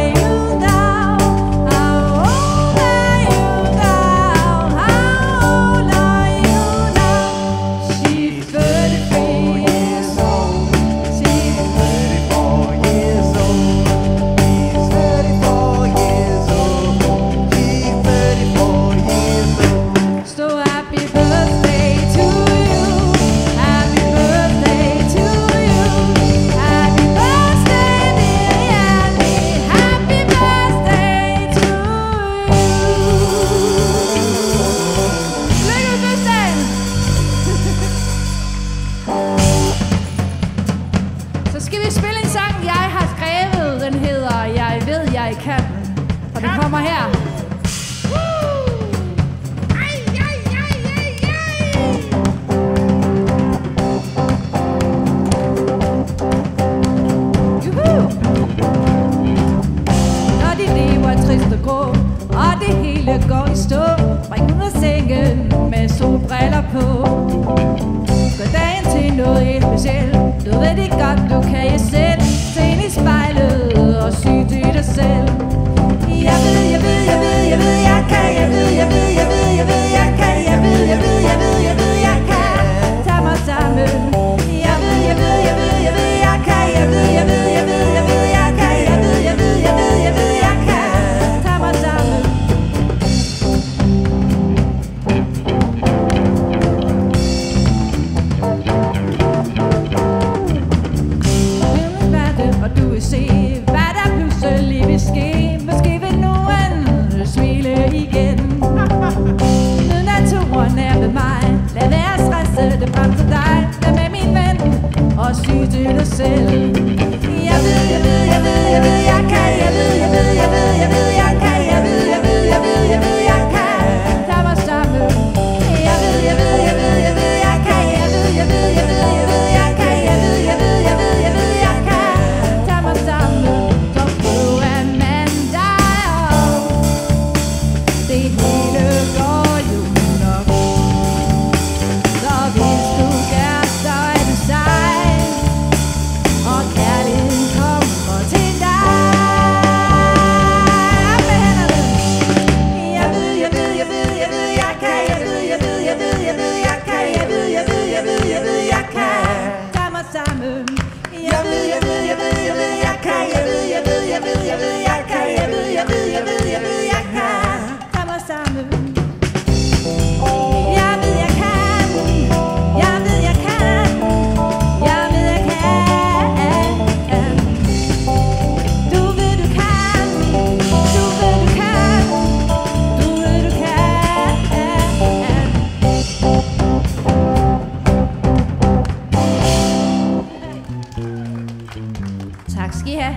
Og det kommer her. Når de lever trist og grå, og det hele går i stå, bring ud af sengen med solbriller på. Gå dagen til noget helt specielt, du ved det godt, du kan je selv. Se ind i spejlet og sy til dig selv. Jeg ved, jeg ved, jeg ved, jeg ved, jeg kan. Jeg ved, jeg ved, jeg ved, jeg ved, jeg kan. Jeg ved, jeg ved, jeg ved, jeg ved, jeg kan. Tag mig sammen. Jeg ved, jeg ved, jeg ved, jeg ved, jeg kan. Jeg ved, jeg ved, jeg ved, jeg ved, jeg kan. Jeg ved, jeg ved, jeg ved, jeg ved, jeg kan. Tag mig sammen. Og du vil se, hvad der pludselig vil ske. Måske vil nogen smile igen. Nu naturen er med mig, lad være stresse, det frem til dig. Lad med min ven, og sig til dig selv. Jeg ved, jeg ved, jeg ved, jeg ved, jeg kan. Jeg ved, jeg ved, jeg ved, jeg ved, jeg kan. Jeg ved, jeg ved, jeg ved, jeg ved, jeg kan. Tag mig sammen. Jeg ved, jeg ved, jeg ved, jeg ved, jeg kan. Jeg ved, jeg ved, jeg ved, jeg ved, jeg kan. Jeg ved, jeg ved, jeg ved, jeg ved, jeg kan. Tag mig sammen. Så prøver man dig op. Det hele går jo nok. Så hvis du gør, så er det sej. Og kærligheden kommer til dig. Med hænderne. Jeg ved, jeg ved, jeg ved, jeg ved, jeg kan. Jeg ved, jeg ved, jeg ved, jeg ved, jeg kan. Jeg ved, jeg ved, jeg ved, jeg ved, jeg kan. Tag mig sammen. Jeg ved, jeg ved, jeg ved, jeg ved, jeg kan. Jeg ved, jeg ved, jeg ved, jeg ved, jeg kan. Jeg ved, jeg ved, jeg ved, jeg ved, jeg kan. Tag mig sammen. Jeg ved, jeg kan. Jeg ved, jeg kan. Jeg ved, jeg kan. Du ved, du kan. Du ved, du kan. Du ved, du kan. Tak skal I have.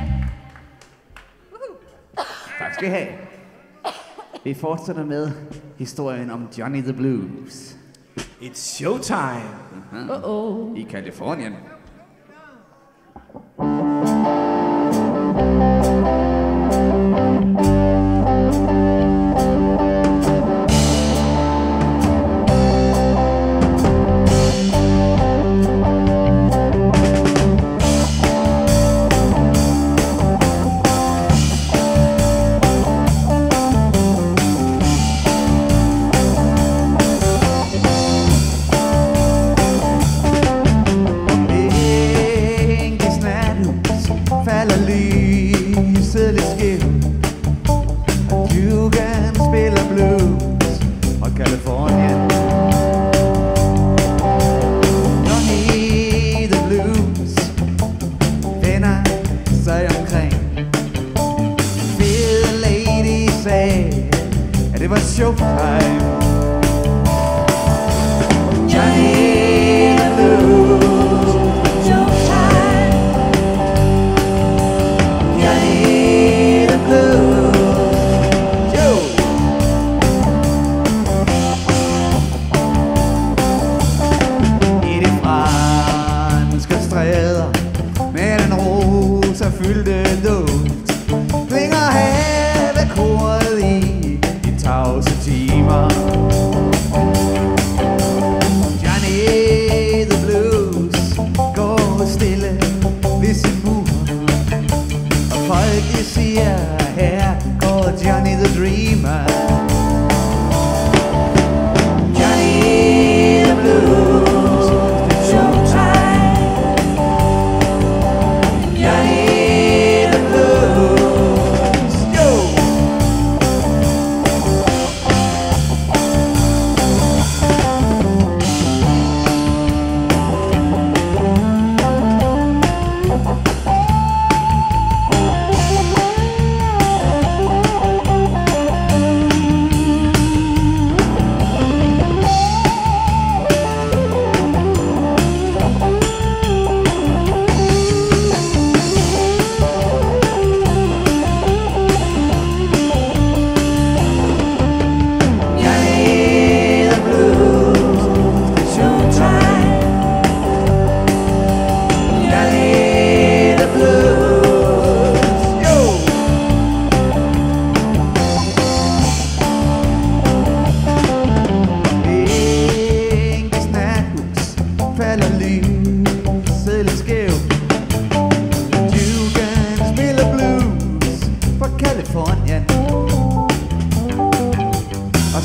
Tak skal I have. Vi fortsætter med historien om Johnny the Blues It's showtime. Uh-oh. i Kalifornien.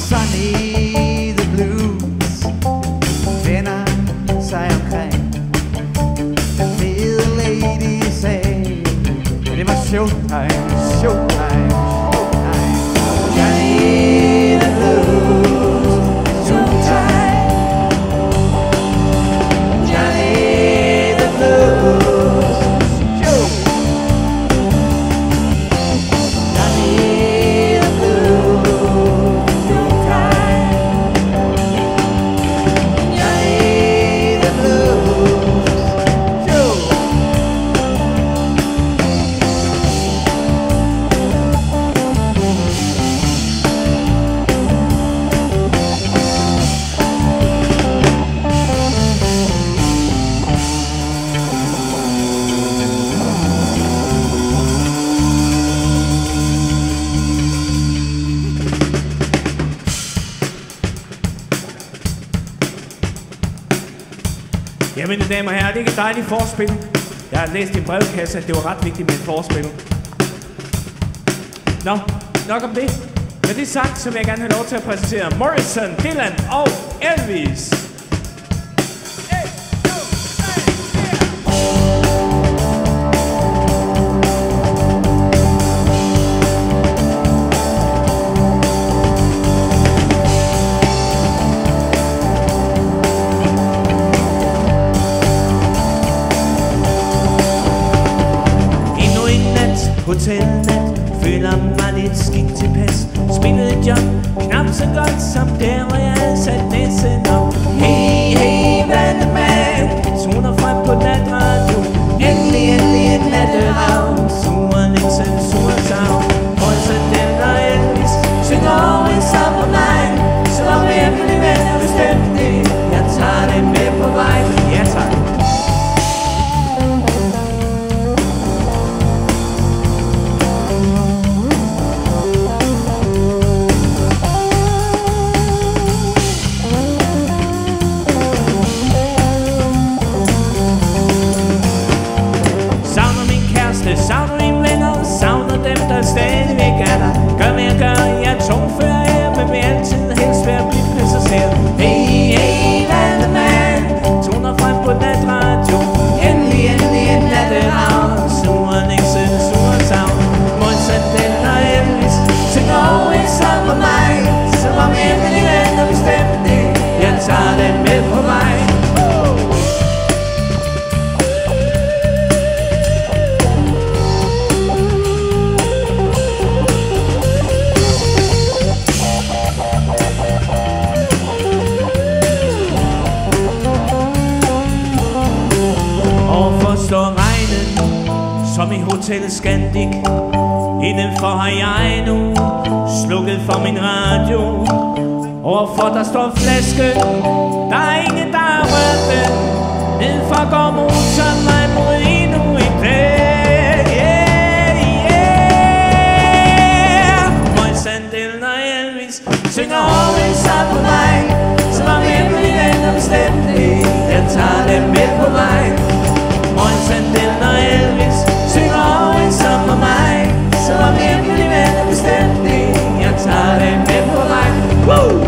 Johnny the Blues vender sig omkring. Den fede lady sagde, at det var showtime, showtime, showtime. Johnny the Blues, showtime. Johnny the Blues, show. Johnny the Blues, showtime. Johnny the Blues, show. Ja, mine damer og herrer, det er ikke et dejligt forspil. Jeg har læst i en brevkasse, at det var ret vigtigt med et forspil. Nå, nok om det. Med det sagt, så vil jeg gerne have lov til at præsentere Morrison, Dylan og Elvis. Hotelnat, føler mig lidt skidt tilpas. Spillede job, knap så godt som der, hvor jeg havde sat næsen op. Hey, hey, vandemand, toner frem på natradio. Endelig, endelig en natteravn, suren ikke selv sur savn. Morrison, Dylan og Elvis synger over en sang på mig. Så om jeg vil vende bestemt det, jeg tager det med på vej. Ja tak. Savner mine venner, savner dem, der stadigvæk er der. Gør hvad jeg gør, jeg er tungfører her, men vil altid helst være blidt passager. Hey, hey, vandemand, toner frem på natradio. Endelig, endelig en natteravn, suren ikke selv sur savn. Morrison, Dylan og Elvis synger over en sang på mig. Som om endelig vender bestemt det, jeg tager den med på mig. Står regnen som i Hotel Scandic. Indenfor har jeg nu slukket for min radio. Overfor der står flaske, der er ingen der har rørt den. Nedenfor går motoren mig mod endnu en dag. Yeah, yeah. Morrison, Dylan og Elvis synger over en sang på mig. Som om endelig venter bestemt det, jeg tager dem med på vej. Morrison, Dylan og Elvis synger over en sang på mig. Så om endelig vender bestemt det, jeg tager dem med på vej. Woo!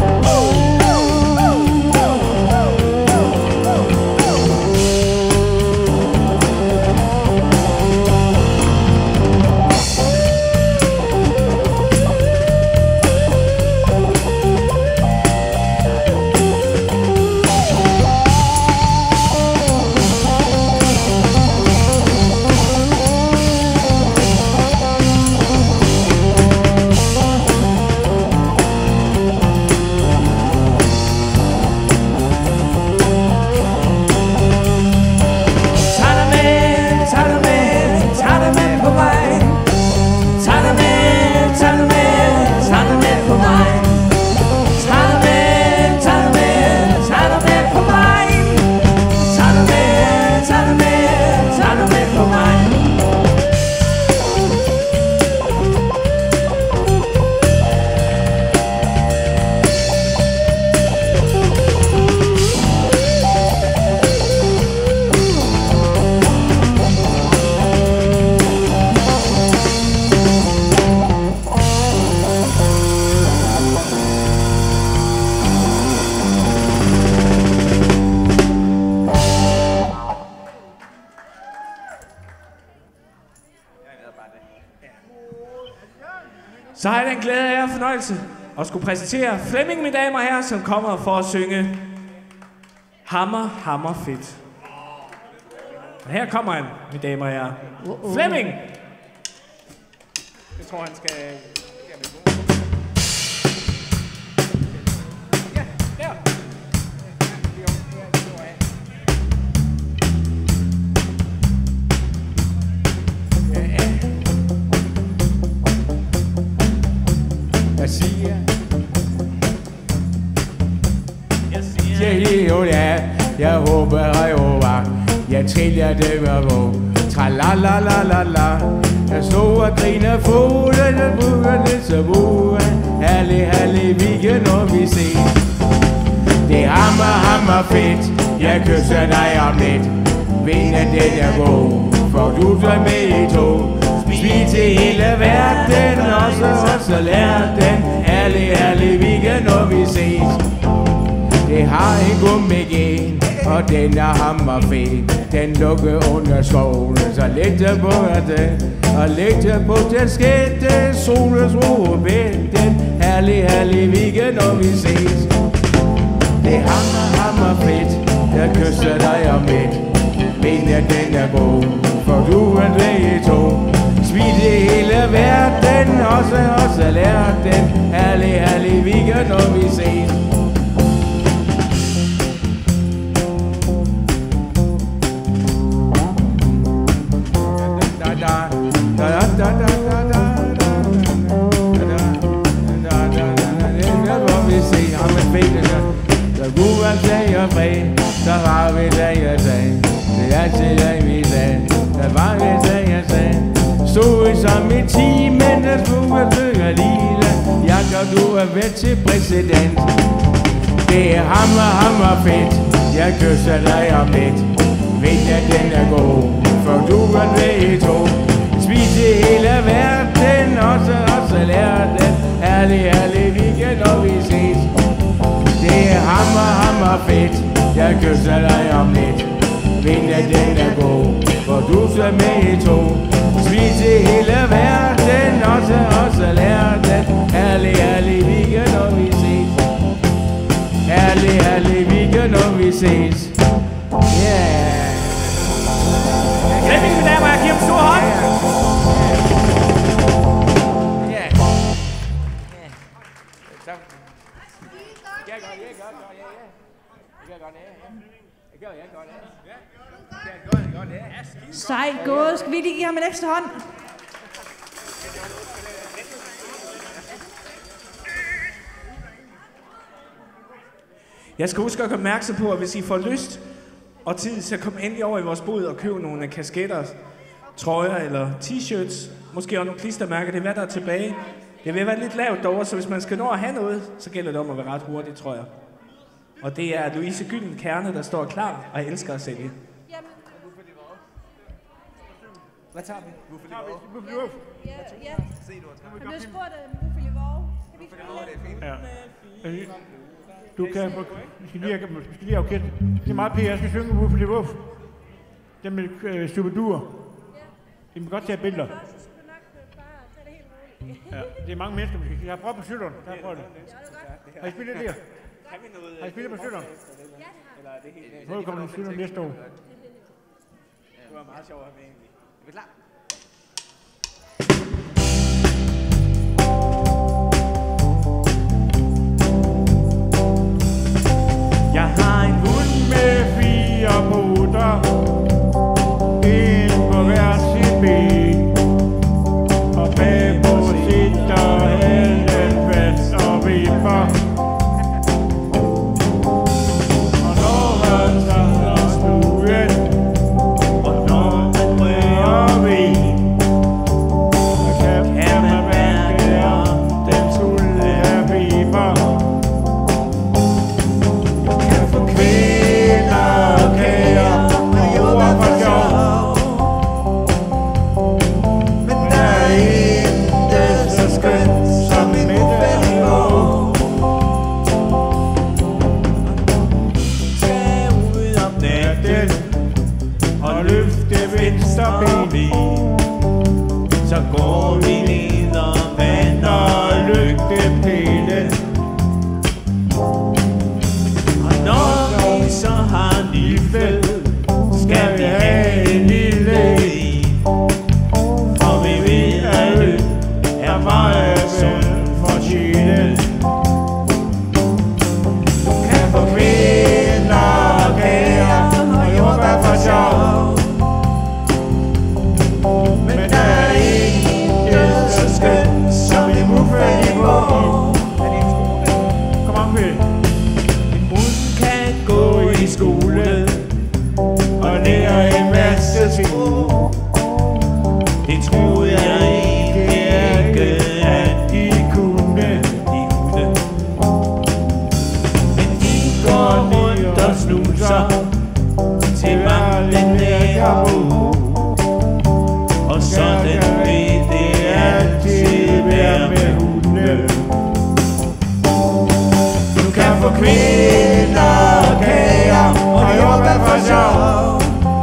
Så har jeg den glæde af og fornøjelse at skulle præsentere Flemming, mine damer og herrer, som kommer for at synge Hammer, hammer fedt. Og her kommer han, mine damer og herrer. Uh-uh. Flemming! Jeg tror, han skal... Ja, der! Jeg siger, jeg siger, jo ja, jeg håber, jeg håber, jeg triller det var hvor, tra-la-la-la-la-la. Jeg stod og griner foden, og bruger lidt så buren, herlig, herlig weekend, når vi ses. Det er hammer, hammer fedt, jeg kysser dig om lidt, vinden den er god, for du er med i tog. Smil til hele verden, og så også lær den herlig, herlig weekend, når vi ses. Det har en gummigén, og den er hammerfed. Den lukker under skolen, så læg dig på det, og læg dig på den skætte, solens råbed. Den herlig, herlig weekend, når vi ses. Det er hammer, hammerfedt, jeg kysser dig om lidt. Vinden den er god, for du er med i tog. Smil til hele verden, også, også lær den herlig, herlig weekend, når vi ses. Guden sagde og fred, så har vi dag og dag. Det er altid dag vi dag, der var vi dag og dag. Stod som en time, der skulle at stykke lille. Jakob, du er ved til præsident. Det er hammer, hammer fedt, jeg kysser dig om lidt. Vinden den er god, for du er ved i tog. Smil til hele verden, også, også lær den herlig, herlig weekend, når vi ses. Det er hammer, hammer fedt, jeg kysser dig om lidt. Vinden den er god, for du er med i tog. Smil til hele verden, også, også lær den herlig, herlig weekend, når vi ses. Herlig, herlig weekend, når vi ses. Yeah! Flemming, mine damer, jeg giver dem stor hånd. Yeah! Sejt gået. Skal vi lige give ham en ekstra hånd? Jeg skal huske at gøre opmærksom på, at hvis I får lyst og tid, så kom endelig over i vores bod og køb nogle kasketter, trøjer eller t-shirts. Måske også nogle klistermærker. Det er hvad der er tilbage. Det vil være lidt lavt derovre, så hvis man skal nå at have noget, så gælder det om at være ret hurtigt, tror jeg. Og det er Louise Gylden Kerne, der står klar og elsker at sælge. Hvad tager vi? Ja, ja. Jeg blev spurgt af Muffeli Vore. Kan vi få det? Ja. Du kan få... Vi skal lige have, vi skal lige have orkest. Det er meget pænt, jeg skal synge Muffeli Vore. Den med øh, Superdur. I må godt tage billeder. Ja, det er mange mennesker, måske. Jeg har prøvet på Sydlund. Jeg har prøvet det. Har I spillet det her? Har I spillet på Sydlund? Ja. Hvor kommer du Sydlund næste år? Det var meget sjovt at have med egentlig. Er vi klar? Jeg har en hund med fire poter, en på hver sit ben, og bagpå sitter halen fast og vipper. Og når han tager stuen, og når han rører ved, få kvinder og kager og yoga for sjov.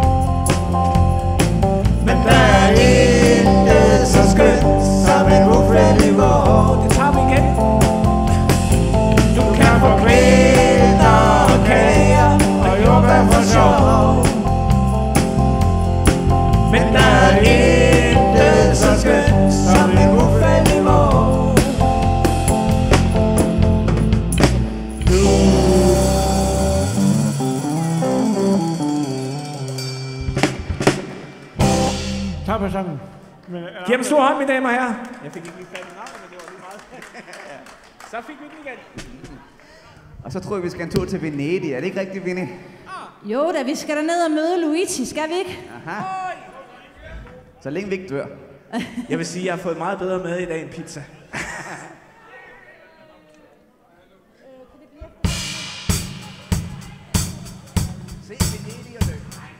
Men der er intet så skønt som en ufrivillig vår. Det tager vi igen. Du kan få kvinder og kager og yoga for sjov. Men der er intet så skønt som en ufrivillig vår. Tak for sammen. Giv dem stor hånd, mine damer og herrer. Jeg fik ikke lige fat i navnet, men det var lige meget. Så fik vi den igen. Og så tror jeg, vi skal en tur til Venedig. Er det ikke rigtigt, Vinnie? Jo da, vi skal da ned og møde Luigi, skal vi ikke? Aha. Så længe vi ikke dør. Jeg vil sige, at jeg har fået meget bedre mad i dag end pizza. Se Venedig og dø.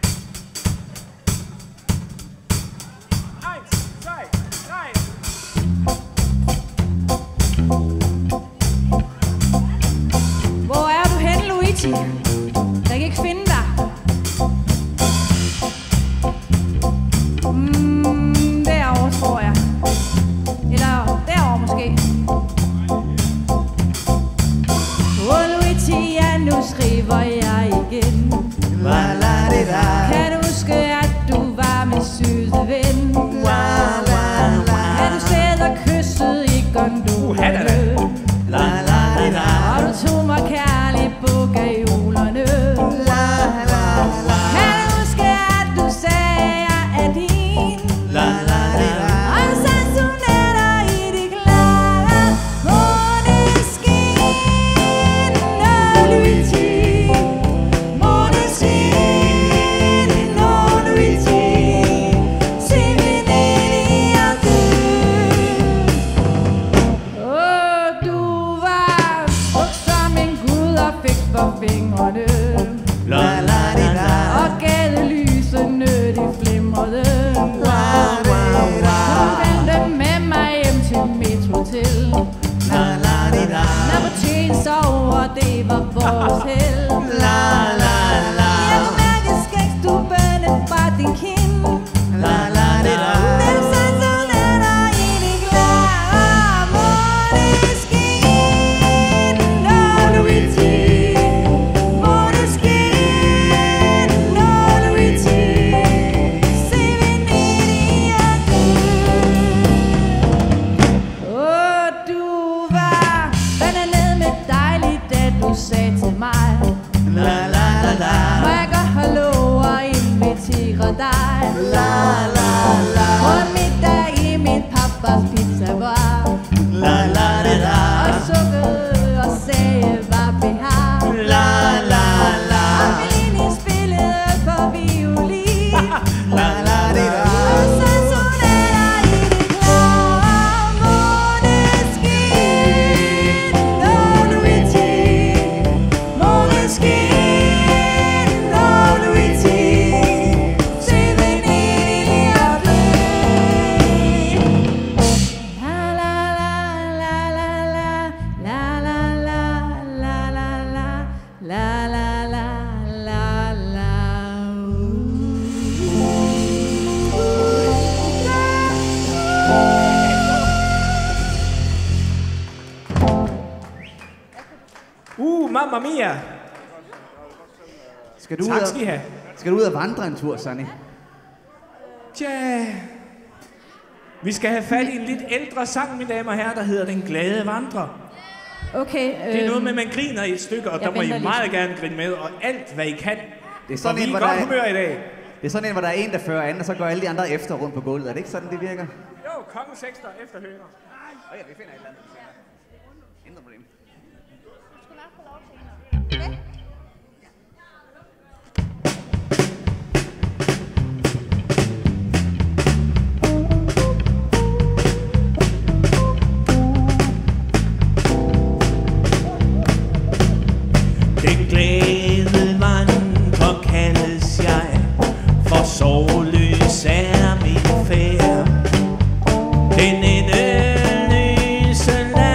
Hvor er du henne, Luigi? Jeg kan ikke finde dig. Mm, derovre, tror jeg. Eller derovre måske. Åh, Luigi, ja, nu skriver jeg igen. La la di da. Kan du huske, at du var min søde ven? La la la. Kan du sætte kysset i gondolerne? La la di da. Og du tog mig kærligt på gajolerne. La la la. Kan du huske, at du sagde, jeg er din? La la di da. Og du sang sonetter i det klare måneskin. Åh, Luigi, måneskin. Åh, Luigi, se Venedig og dø. Åh, du var smuk som en gud og fik for fingrene. La la di da. Og gadelysene, de flimrede. Hun vendte med mig hjem til mit hotel. La la di da. Når på tjen sov, og det var vores held. La la la. Jeg kunne mærke skægstuberne fra din kind. La la di da. Den sang sonetter i det klare måneskin. Åh, Luigi, måneskin. Åh, Luigi, se Venedig og dø. Åh, du var bananet med dejligt, da du sagde til mig. La la la la. Må jeg godt have lov at invitere dig? La la la. På en middag i min pappas pizzabar. La la di da. Og sukkeret og sage var behag. La la la. Og Vinnie spillede på violin. La la di da. Og sang sonetter i det klare måneskin. Åh, Luigi, måneskin. Åh, Luigi, se Venedig og dø. La la la la la la la la la la la la la la la la. Uh, mamma mia. Skal du, ud Tak og, skal I have. skal du ud og vandre en tur, Sonny? Tja. Vi skal have fat i en lidt ældre sang, mine damer og herrer, der hedder Den Glade Vandrer. Okay, Det er noget med, øhm, at man griner i et stykke, og jeg der må I venter lidt. meget gerne grine med, og alt, hvad I kan. Det er Så sådan vi er en, i hvor godt der er, humør i dag. det er sådan en, hvor der er en, der fører an, og så går alle de andre efter rundt på gulvet. Er det ikke sådan, det virker? Jo, kongens sekster efter høner. Okay, vi finder et eller andet. Intet problem. Den glade vandrer kaldes jeg, for sorgløs er min færd. Den endeløse land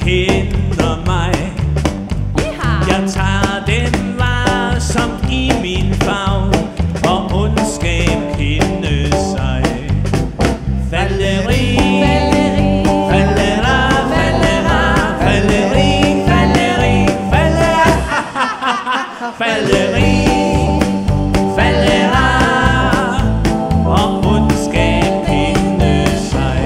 kender mig. Jeg tager den varsomt i min favn, og ondskab kende sig. Falleri, fallera, fallera, falleri, falleri, fallera, falleri, fallera, og ondskab kende sig.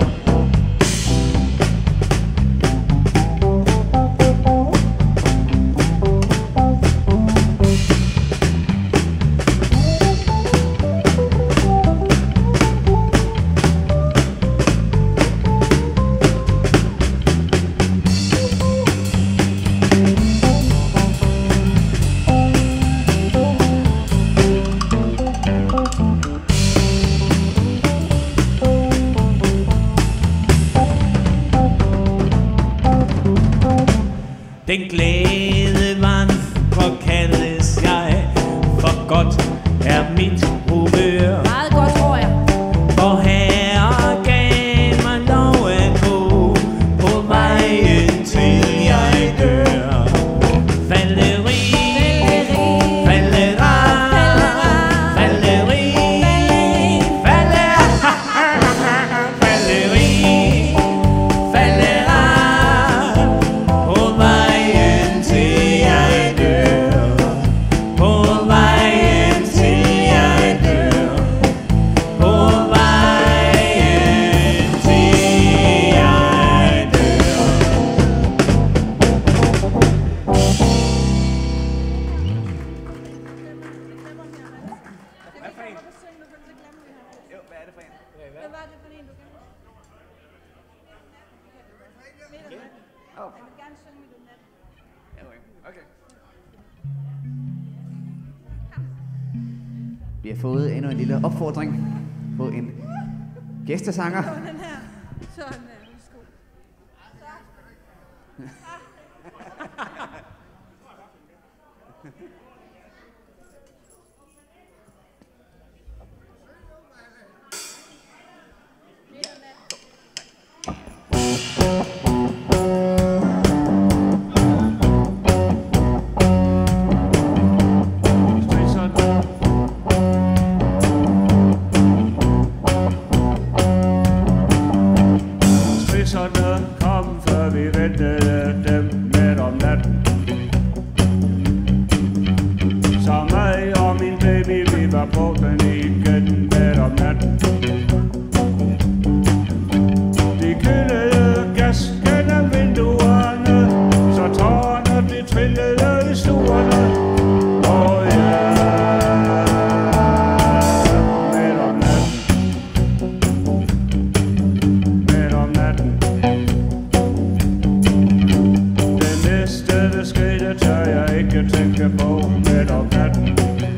Den glæde vandrer kaldes jeg, for godt er mit humør. Meget godt, tror jeg. For Herre gav mig lov at gå på vejen til jeg dør. Falleri, fallera, falleri, fallera, falleri, fallera, på vejen til jeg dør. På vejen til jeg dør. På vejen til jeg dør. Hvad var det for en, du gerne ville? Jeg vil gerne synge mit nat. Vi har fået endnu en lille opfordring på en gæstesanger. Den her. Sådan er værsgo. Strisserne kom, før vi ventede dem midt om natten. Så mig og min baby, vi var på den igen midt om natten. De kyldede gas gennem vinduerne, så tårerne de trillede i stuerne. Åh ja, midt om natten, midt om natten. Det næste, der skete, tør jeg ikke tænke på midt om natten.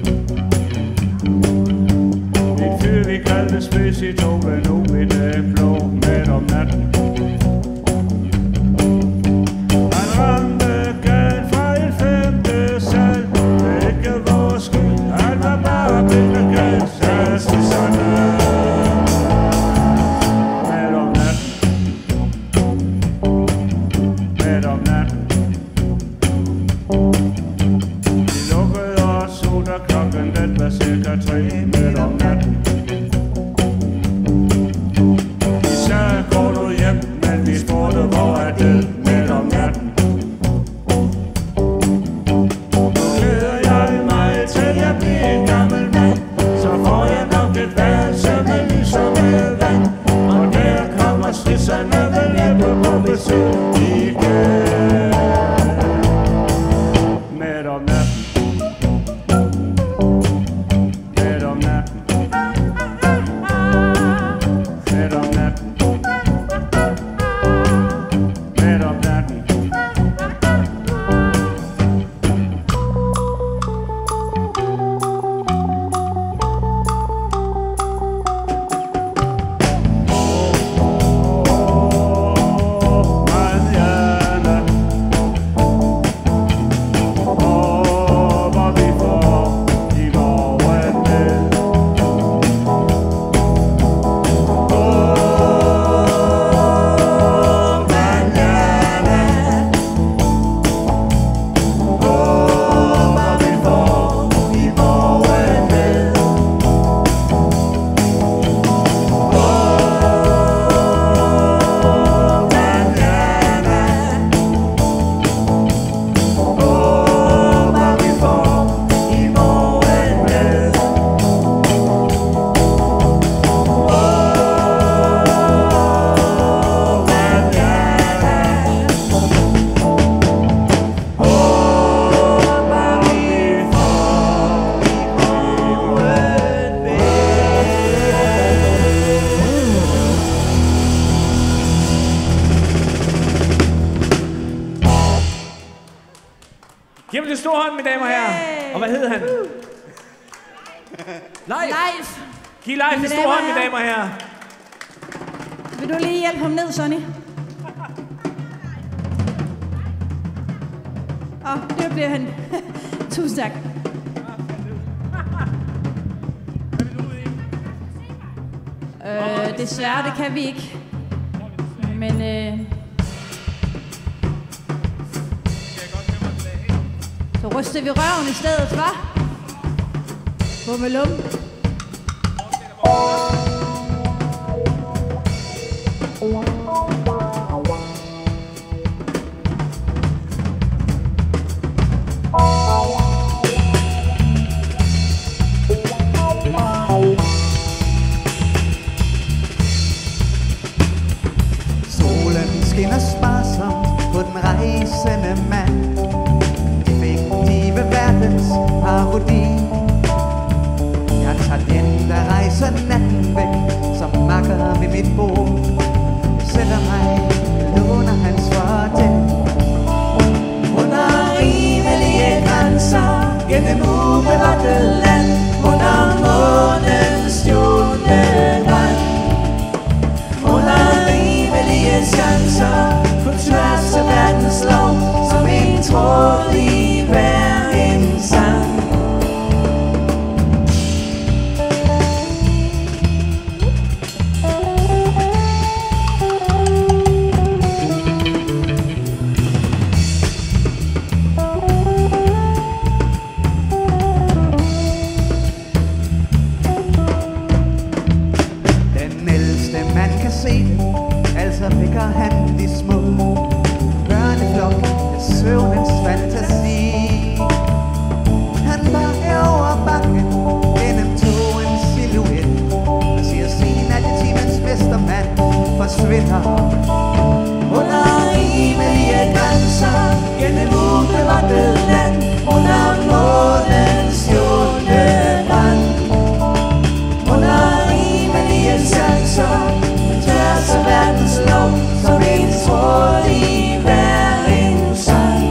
Mit fyr, vi kaldte Spacey, tog vel nu mit blå midt om natten. Han ramte galt fra en femte sal, det er ikke vores skyld, han var bare blind galt, så stisserne midt om natten, midt om natten. De lukkede os ud af klokken, den var cirka tre midt om natten. De sagde, går du hjem, men vi spurgte, hvor er det midt om natten. Nu glæder jeg mig til jeg bliver en gammel mand, så får jeg nok et værelse med lys og med vand. Og der kommer strisserne vel hjemme på besøg igen. Midt om natten, midt om natten, midt om natten, midt om natten. Man, Giv ham det store hånd, mine damer og herrer. Yay. Og hvad hed han? Leif. Leif. Giv Leif det store hånd, mine damer og herrer. Vil du lige hjælpe ham ned, Sonny? Åh, oh, det bliver han. Tusind tak. Øh, desværre, det kan vi ikke. Men øh, så ryster vi røven i stedet, hva'? Bummelum. Solen skinner sparsomt på den rejsende mand. Det fiktive verdens parodi. Jeg tager den, der rejser natten væk, som makker ved mit bord. Sætter mig, låner hans fortæl. Under rimelige grænser, gennem uberørte land, under månens stjålne brand. Under rimelige chancer, på tværs af verdens lov, som en tråd i hver en sang. Altså vækker han de små børneflok af søvnens fantasi. Han var over bakken gennem togens silhuet og siger sin, at timens bedste mand forsvinder. Under rimelige grænser, gennem ubevogtet land, under månens stjålne brand. Under rimelige chancer, tværs af verdens lov, som en tråd i hver en sang.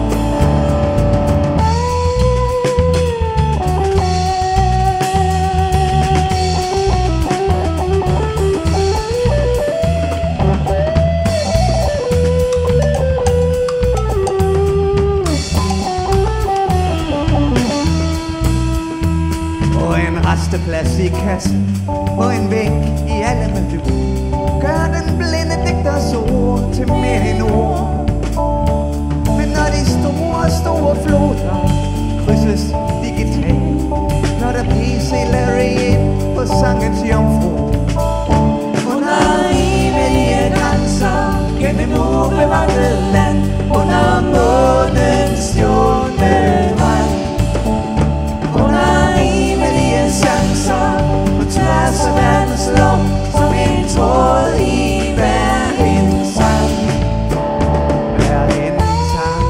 På en rasteplads i kassen, på en væg i alle revy, gør den blinde digters ord til mere end ord. Men når de store, store floder krydses digitalt, når der P C Larry ind på sangens jomfru. Under rimelige grænser, gennem ubevogtet land, under månens stjålne vand. Under rimelige chancer, på tværs af verdens lov, som en tråd i hver en sang. Hver en sang.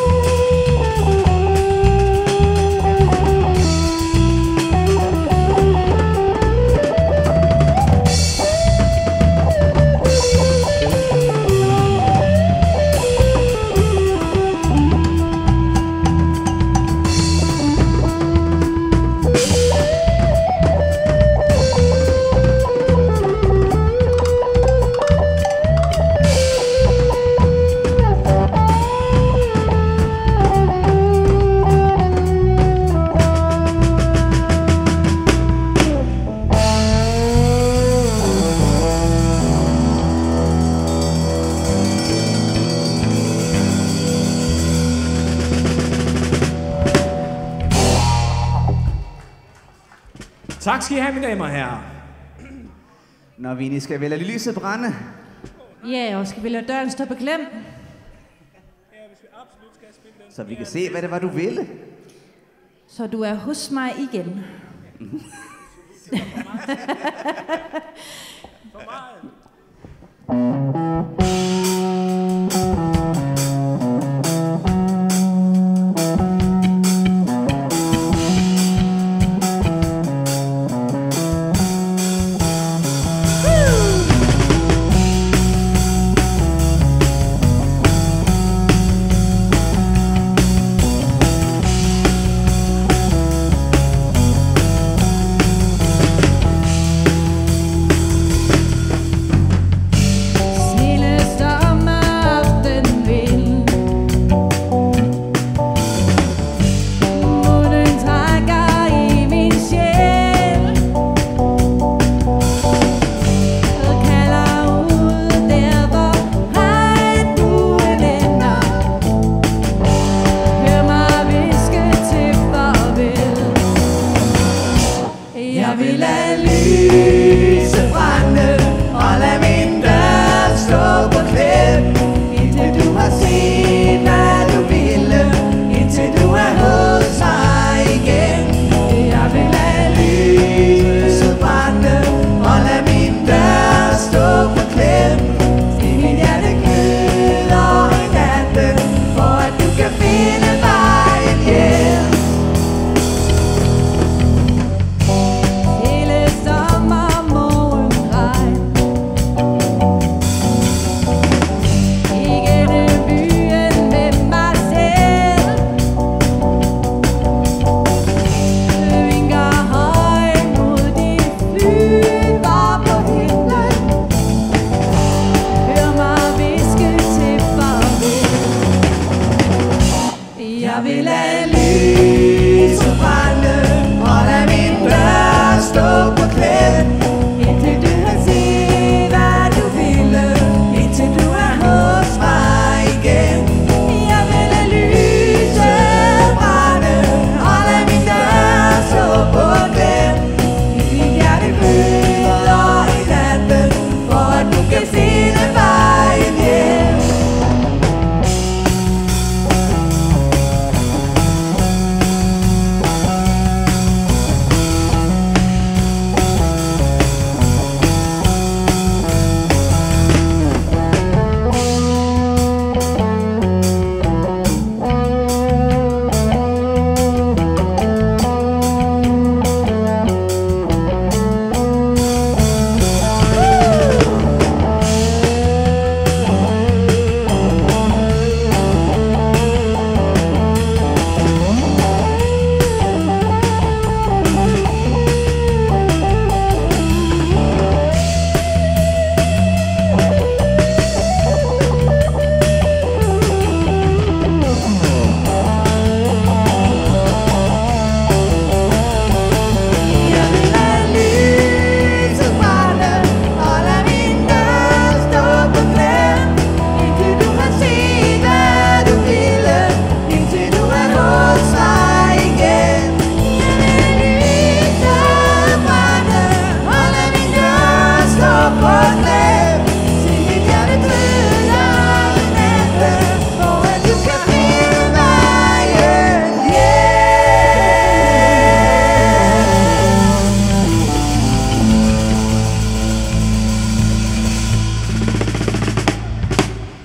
Tak skal I have, mine damer og herrer. Når vi egentlig skal vælge lyset brænde. Ja, og skal vi lade døren stå på klem? Så vi kan se, hvad det var, du ville. Så du er hos mig igen. For meget.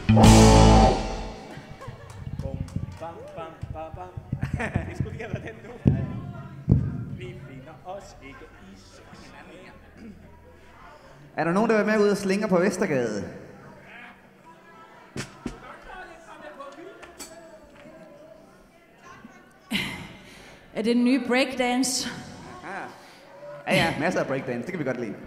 Bam, bam, bam, bam. Det skulle lige have været den nu. Vi finder os ikke i sexen. Er der nogen, der vil med ud og slinger på Vestergade? Er det den nye breakdance? Ja, ja, masser af breakdance. Det kan vi godt lide.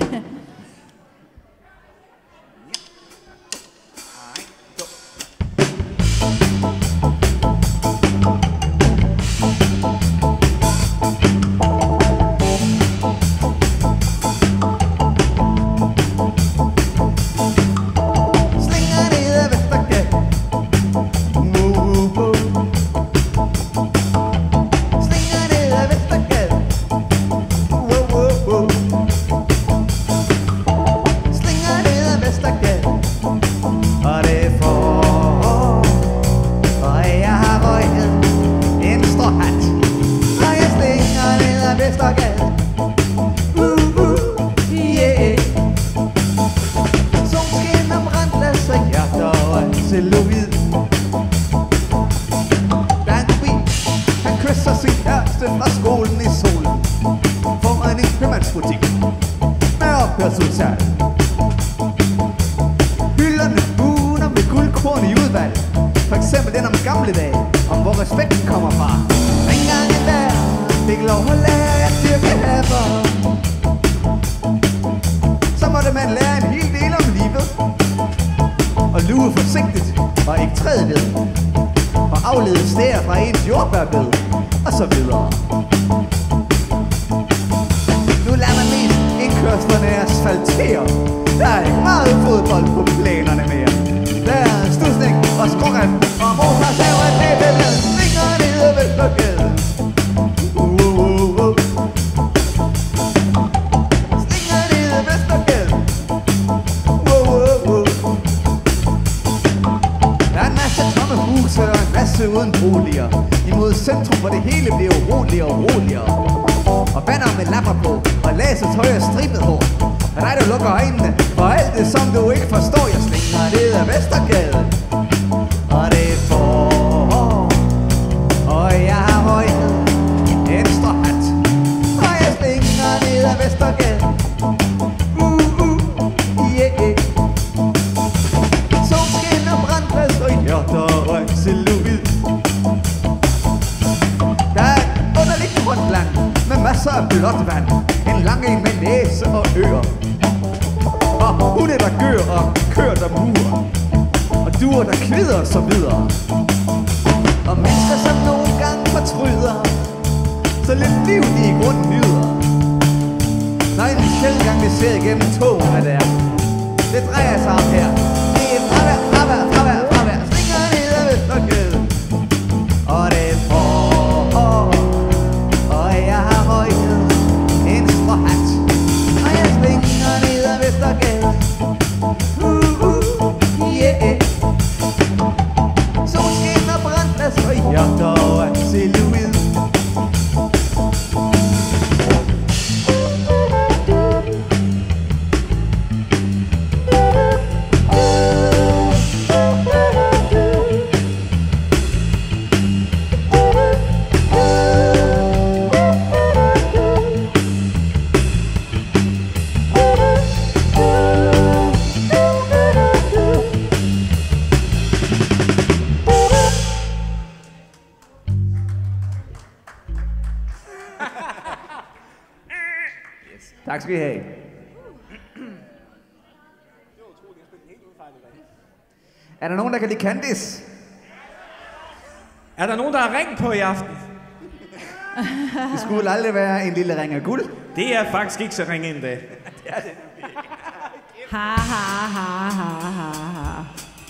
Tak skal I have. Er der nogen, der kan lide Candice? Er der nogen, der har ring på i aften? Det skulle aldrig være en lille ring af guld. Det er faktisk ikke så ring endda. Ha, ha, ha, ha, ha, ha.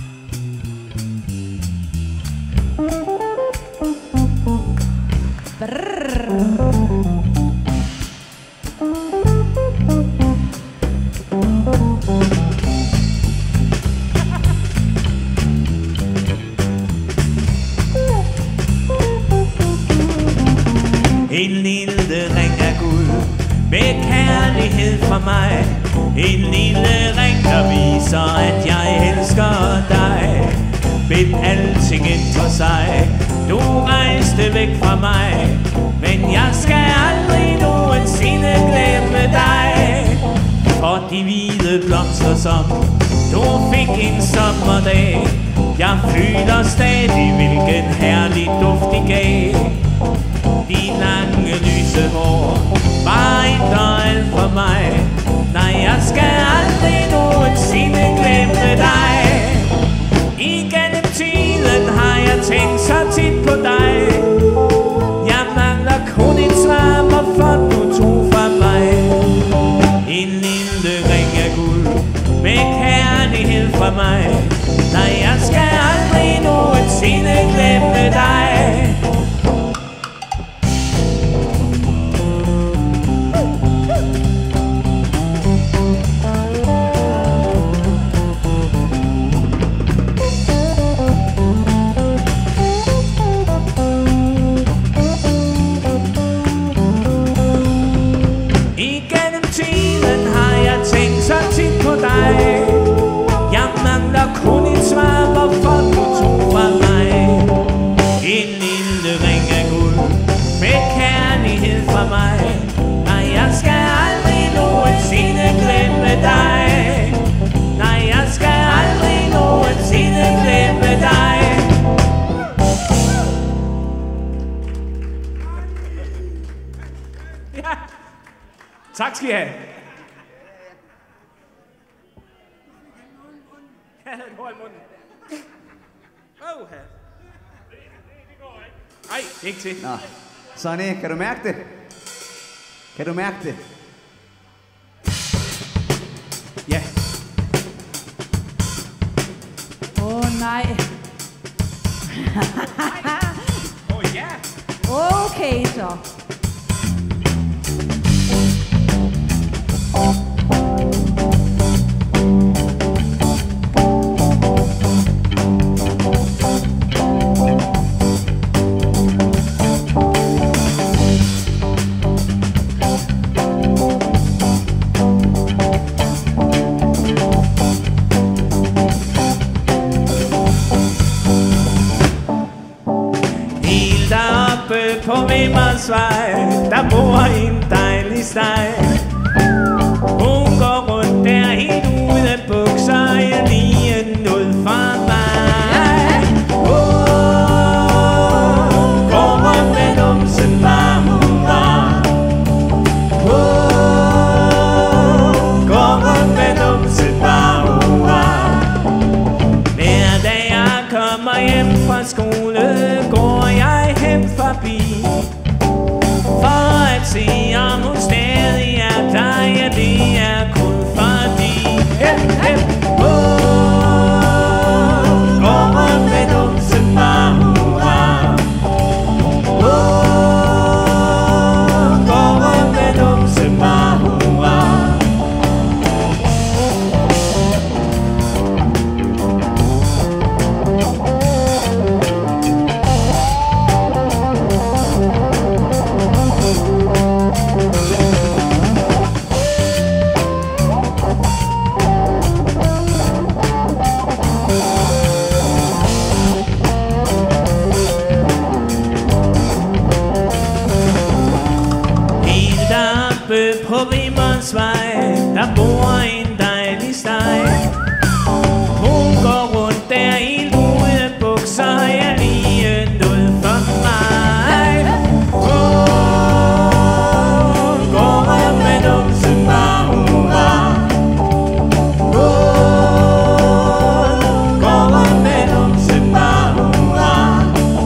En lille ring af guld med kærlighed fra mig. En lille ring, der viser, at jeg elsker dig. men alting ændrer sig. Du rejste væk fra mig, men jeg skal aldrig nogensinde glemme dig. For de hvide blomster, som du fik en sommerdag, jeg føler stadig, hvilken herlig duft de gav. De lange lyse hår var ikke alt for mig. Nej, jeg skal aldrig nogensinde glemme dig. Igennem tiden har jeg tænkt så tit på dig. Jeg mangler kun et svar, hvorfor du tog fra mig. En lille ring af guld med kærlighed fra mig. Nej, jeg skal aldrig nogensinde glemme dig. Jeg mangler kun et svar, hvorfor du tog fra mig. En lille ring af guld med kærlighed fra mig. Nej, jeg skal aldrig nogensinde glemme dig. Nej, jeg skal aldrig nogensinde glemme dig. Ja. Tak skal I have. Jeg havde et hår i munden. Åh, her. Ej, ikke til. Nå, Sonny, kan du mærke det? Kan du mærke det? Ja. Åh oh, nej. Åh oh, ja. Okay så. På Vimmersvej, der bor en dejlig steg. Hun går rundt der helt uden bukser, jeg lige noget fra mig. Hun går rundt med numsen bare hurra. Hun går rundt med numsen bare hurra. Hver dag jeg kommer hjem fra skole, går jeg hen forbi for at se om hun stadig er der. Ja, det er kun fordi hep, hep, oh, går rundt med numsen bare hurra. Oh, går rundt med numsen bare hurra. På Vimmersvej, der bor en dejlig steg. Hun går rundt der helt uden bukser, jeg lige noget for mig. Hun går rundt med numsen bare hurra. Hun går rundt med numsen bare hurra.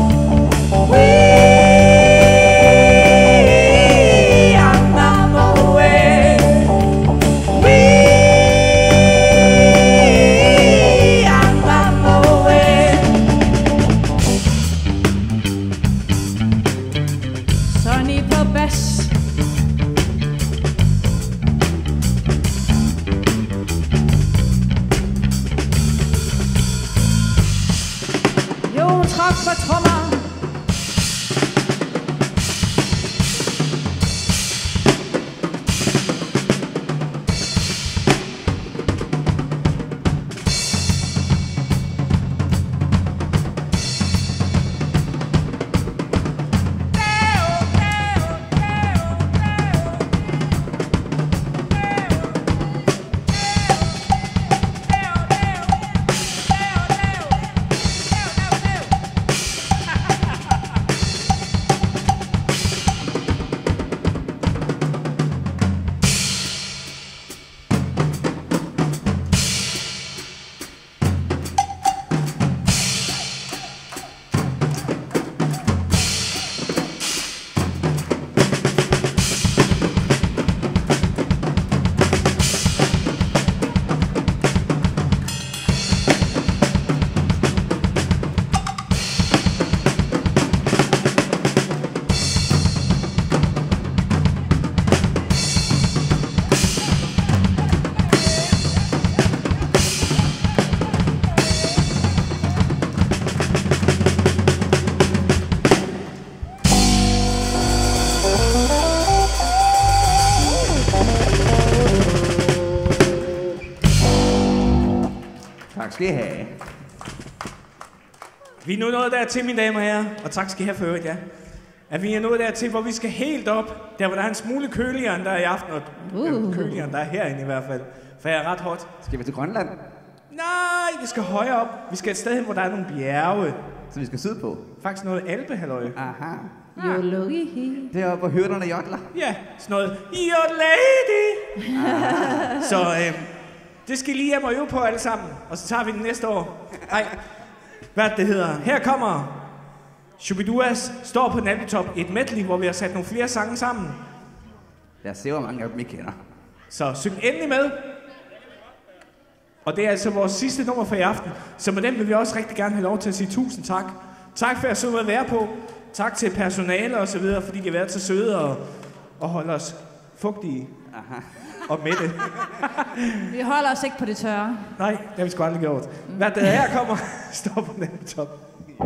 Trak på trommer. skal I have. Vi er nu nået dertil, mine damer og herrer, og tak skal I have for øvrigt, ja. At vi er nået dertil, hvor vi skal helt op, der hvor der er en smule køligere, end der er i aften, og uh. køligere, end der er herinde i hvert fald. For jeg er ret hot. Skal vi til Grønland? Nej, vi skal højere op. Vi skal et sted hen, hvor der er nogle bjerge. Så vi skal syd på? Faktisk noget alpehalløj. Aha. Jo, lucky. Det er oppe, hvor hyrderne jodler. Ja, sådan noget. Your lady! Så øh, det skal I lige hjem og øve på alle sammen. Og så tager vi den næste år. Nej, hvad det hedder. Her kommer Shubiduas står på den alpetop. Et medley, hvor vi har sat nogle flere sange sammen. Jeg ser, hvor mange af dem I kender. Så syng endelig med. Og det er altså vores sidste nummer for i aften. Så med dem vil vi også rigtig gerne have lov til at sige tusind tak. Tak for at så at være på. Tak til personale og så videre, fordi de har været så søde og, og holder os fugtige. Aha. Og med det. Vi holder os ikke på det tørre. Nej, det har vi sgu aldrig gjort. Hvad det her kommer, står på den anden top.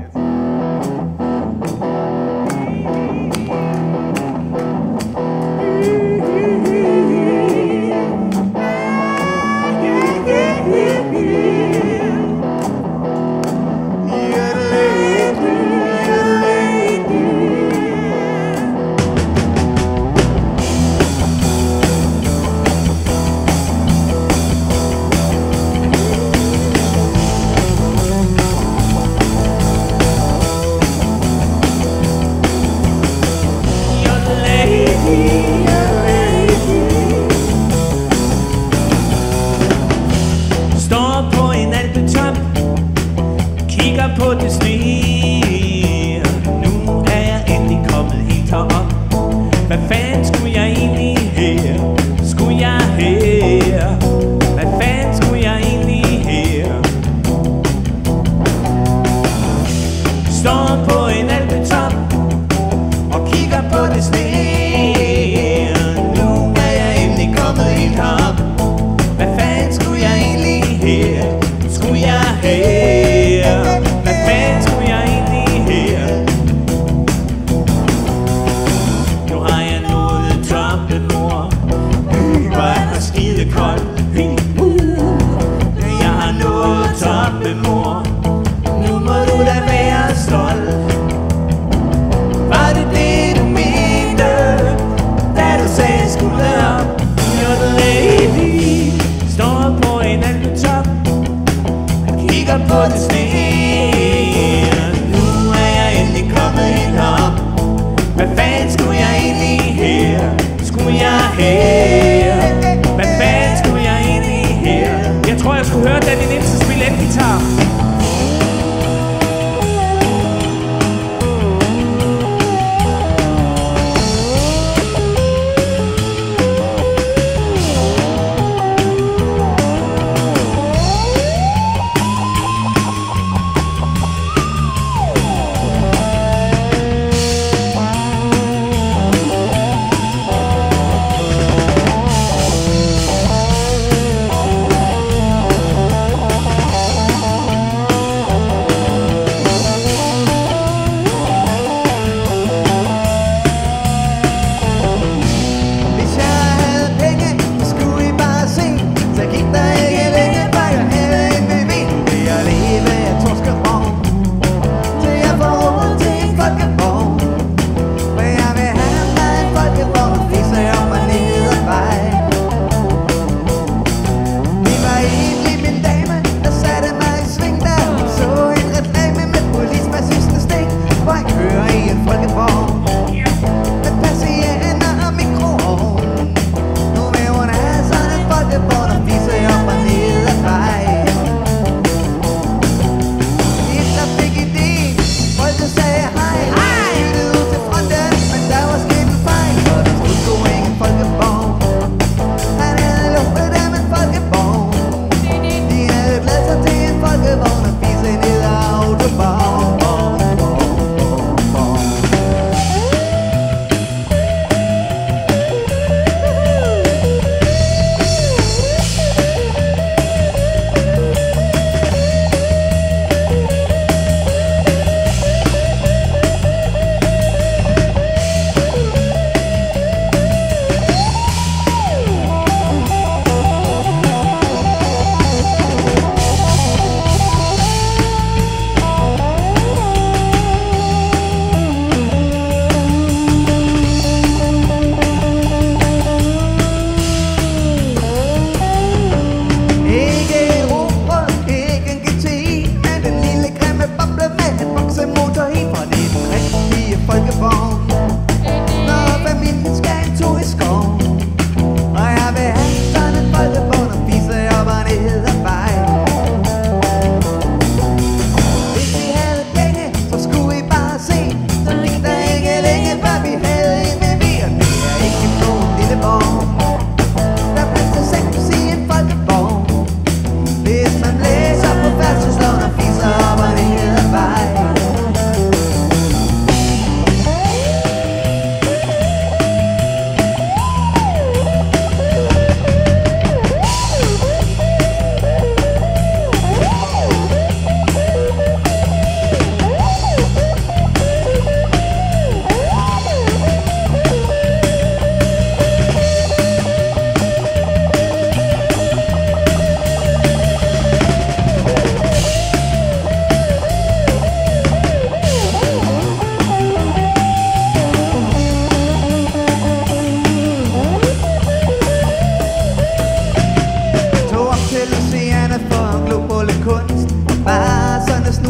På det sne. Nu er jeg endelig kommet helt herop. Hvad fanden skulle jeg egentlig her? Skulle jeg her? Hvad fanden skulle jeg egentlig her? Står på en alpetop og kigger på det sne. Nu er jeg endelig kommet helt herop. Hvad fanden skulle jeg egentlig her? Skulle jeg her? Hvad fanden skulle jeg egentlig her? Nu har jeg nået toppen, mor. Hvor er der skide koldt. Jeg har nået toppen, mor. Nu må du da være stolt. Var det det du mente, da du sagde jeg skulle op? You're the lady. Står på en alpetop, kigger på det sne. Nu er jeg endelig kommet helt herop. Hvad fanden skulle jeg egentlig her? Skulle jeg her? Hvad fanden skulle jeg egentlig her? Jeg tror jeg skulle høre Danny Nielsen spille en guitar.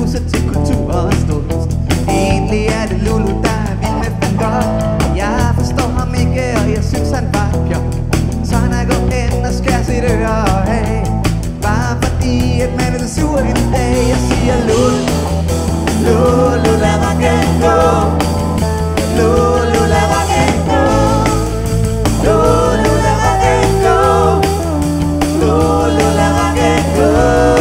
huset til kulturens ståst. Egentlig er det Lulu, der er vild med Van Gogh. Jeg forstår ham ikke, og jeg synes han var pjok. Så han er gået hen og skærer sit øre af. Bare fordi at man er sur en dag. Jeg siger Lulu, Lulu, lad rocken gå. Lulu, lad rocken gå. Lulu, lad rocken gå. Lulu, lad rocken gå.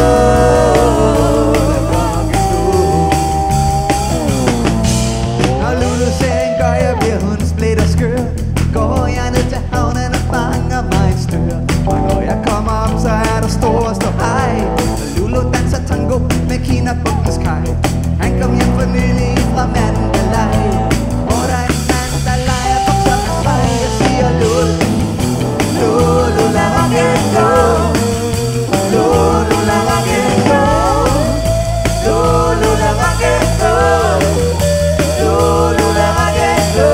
Når Lulu ser en gøjer, bliver hun split og skør. Går jeg ned til havnen og fanger mig en stør. Og når jeg kommer op, så er der stor stå hej. Lulu danser tango med Kina Bugtens kaj. Han kom hjem for nylig fra Mandalay, hvor der er en mand, der leger bukser med sig. Jeg siger Lulu, Lulu, lad rocken gå. Lulu, lad rocken gå. Lulu, lad rocken gå. Lulu, lad rocken gå.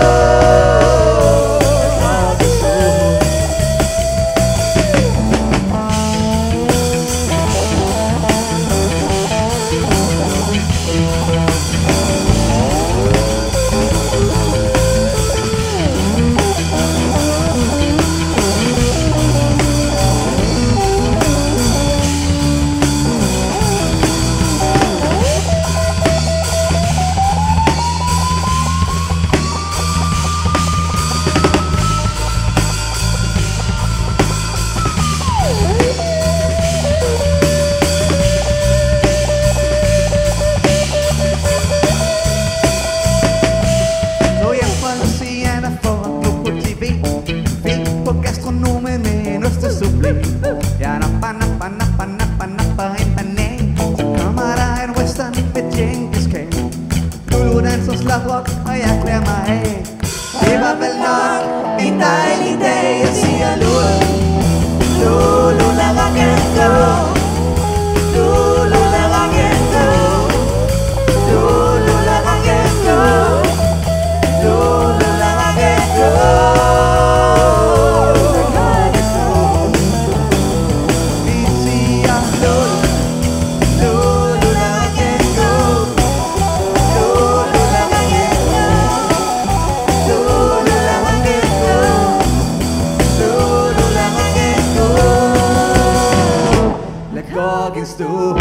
Og jeg klæder mig af. Det var vel nok en dejlig dag. Jeg siger Lulu, Lulu, lad rocken gå. Lulu, lad rocken gå. Lulu, lad rocken gå. Lulu, lad rocken gå. Vi siger Lulu, Lulu, lad rocken gå. Stå.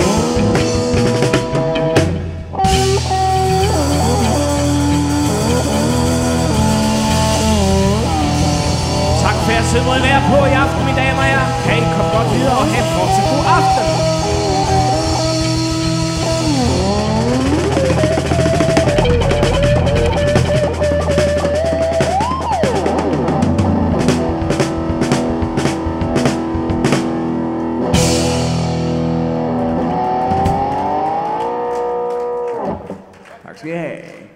Tak for at sidde mod være på i aften, mine damer og herrer. Kan I komme godt videre og have en fortsat god aften. Yeah.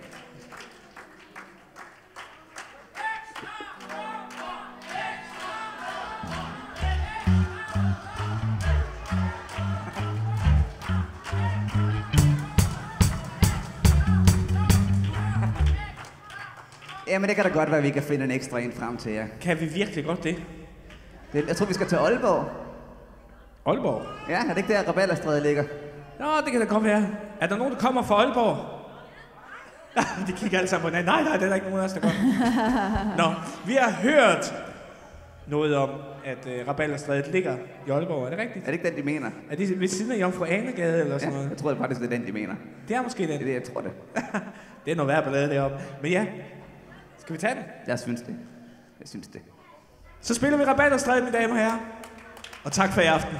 Jamen det kan da godt være, at vi kan finde en ekstra en frem til jer. Kan vi virkelig godt det? det jeg tror, vi skal til Aalborg. Aalborg? Ja, er det ikke der, Rabalderstræde ligger? Nå, det kan da godt være. Er der nogen, der kommer fra Aalborg? De kigger alle sammen på den. Nej, nej, det er der ikke nogen af os, der gør. Nå, vi har hørt noget om, at uh, Rabalderstrædet ligger i Aalborg. Er det rigtigt? Er det ikke den, de mener? Er det ved siden af Jomfru Anegade eller sådan ja, noget? jeg tror det faktisk, det er den, de mener. Det er måske den. Det er det, jeg tror det. Det er noget værd ballade deroppe. Men ja, skal vi tage den? Jeg synes det. Jeg synes det. Så spiller vi Rabalderstrædet, mine damer og herrer. Og tak for i aften.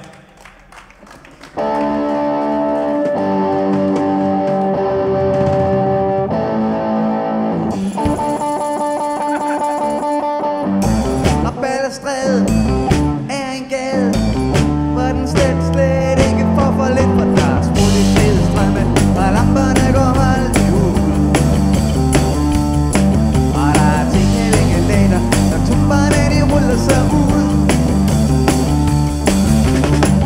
Rabalderstræde er en gade, hvor den slet, slet ikke får for lidt, for der er smut i fædestrømme, og lamperne går aldrig ud. Og der er tingelingelæder, når tumberne de ruller sig ud.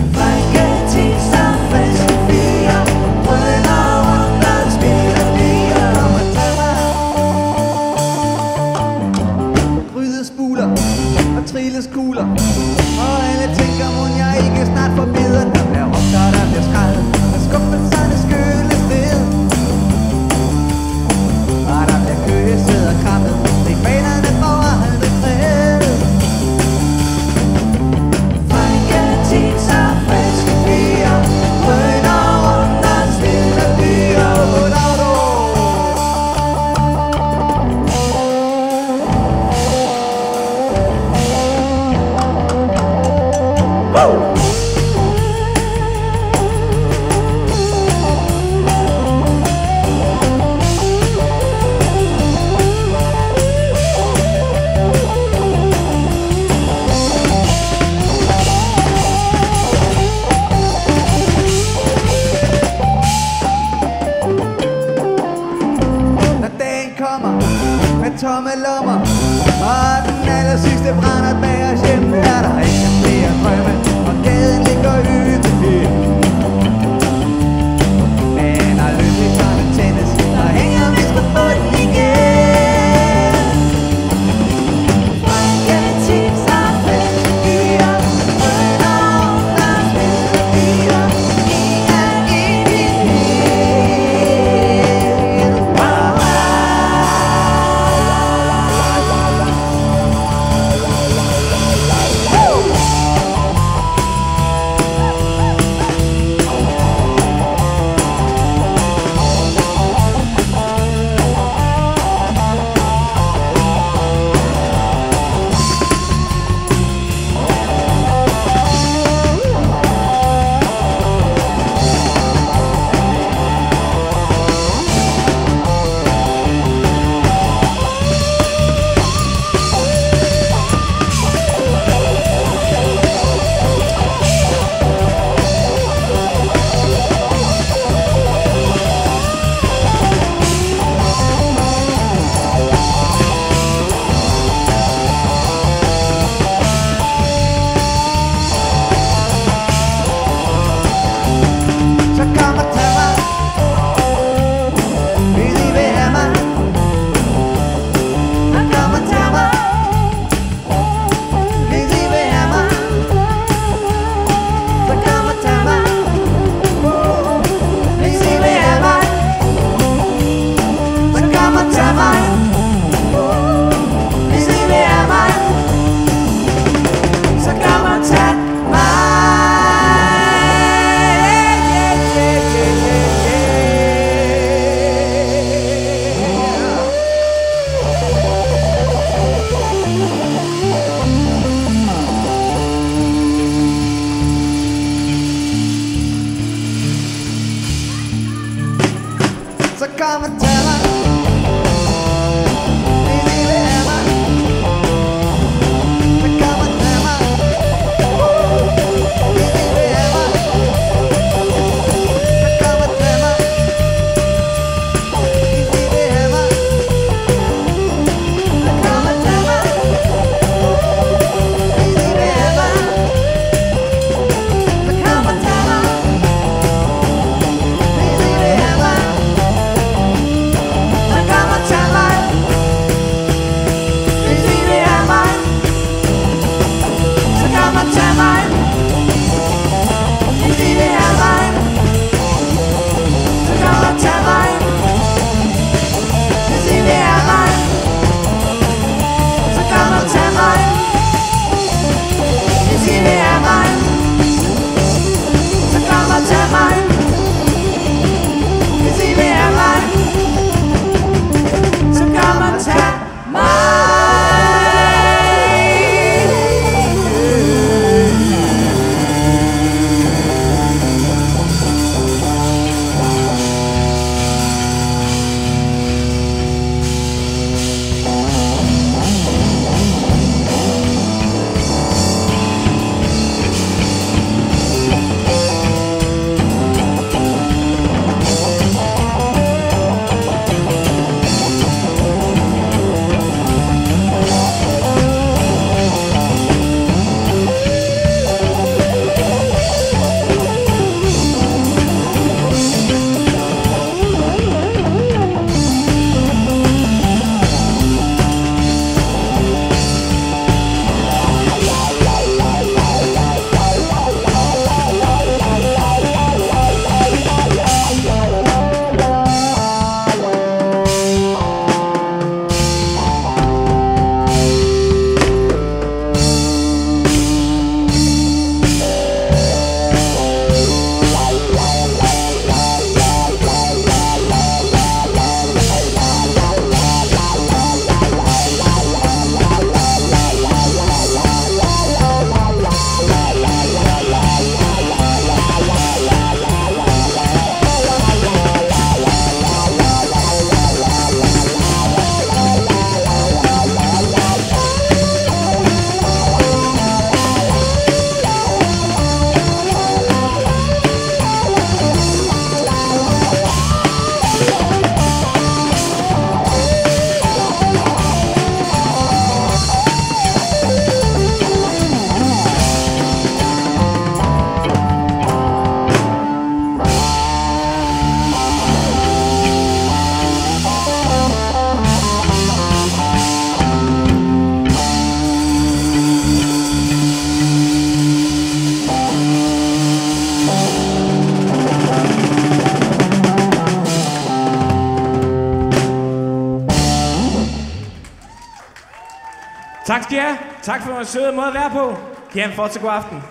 tomme lommer. Og den aller sidste brænder bag os hjem. Er der ikke flere drømme, og gaden ligger ydmyghed. Men når lysene tændes, så hænger vi sgu på den igen. Gennem tips og fældsbyer, rødder der spiller byer i al evighed. Wow, så kom og tag mig. Min lille hammer. Så kom og tag mig. Min lille hammer. Så kom og tag mig. Min lille hammer. Så kom og tag mig. Min lille hammer. Så kom og tag mig. Min lille hammer. Tak skal I have. Tak for en sød måde at være på. Kan I have en fortsat god aften.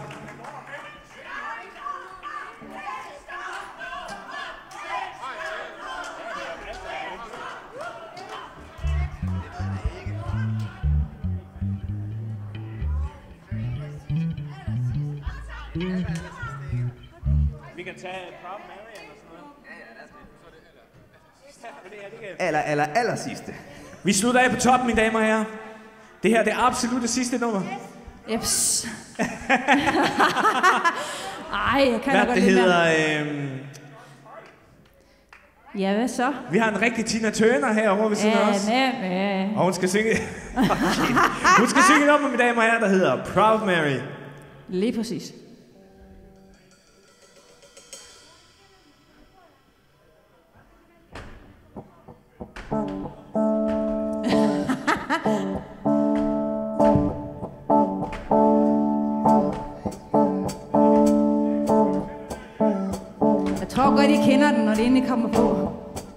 Vi kan tage Proud Mary eller sådan noget. Ja, ja, lad os det. Aller, aller, aller sidste. Vi slutter af på toppen, mine damer og herrer. Det her det er absolut det sidste nummer. Jeps. Ej, jeg kan Hvad da godt det lidt hedder... mere. Øhm, Ja, hvad så? vi har en rigtig Tina Turner herovre ved siden af os. Ja, ja. Og hun skal synge... hun skal synge et nummer, mine damer og herrer, der hedder Proud Mary. Lige præcis. Jeg tror godt, I kender den, når det endelig kommer på.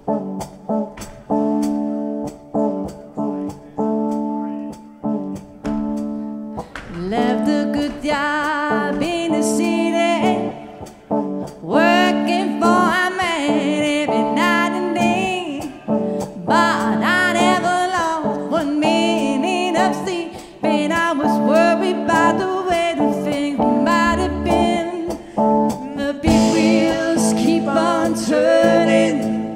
Left a good job in the city, working for a man every night and day. But I never lost one minute of sleep, and I was worried about the way the things might have been. The big wheels keep on turning,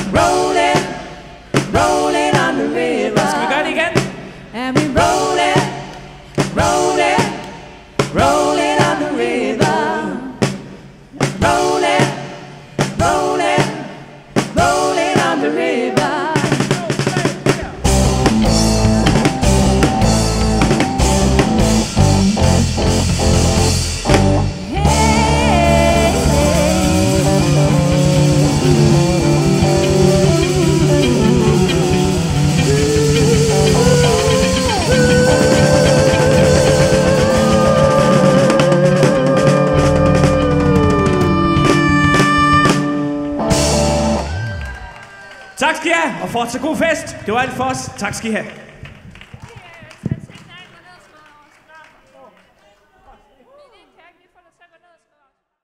rolling, rolling on the river. Skal vi gøre det igen? And we rolling, Rolling, rolling on the river. Rolling, rolling, rolling on the river. Tak skal I have, og fortsat god fest. Det var alt for os. Tak skal I have.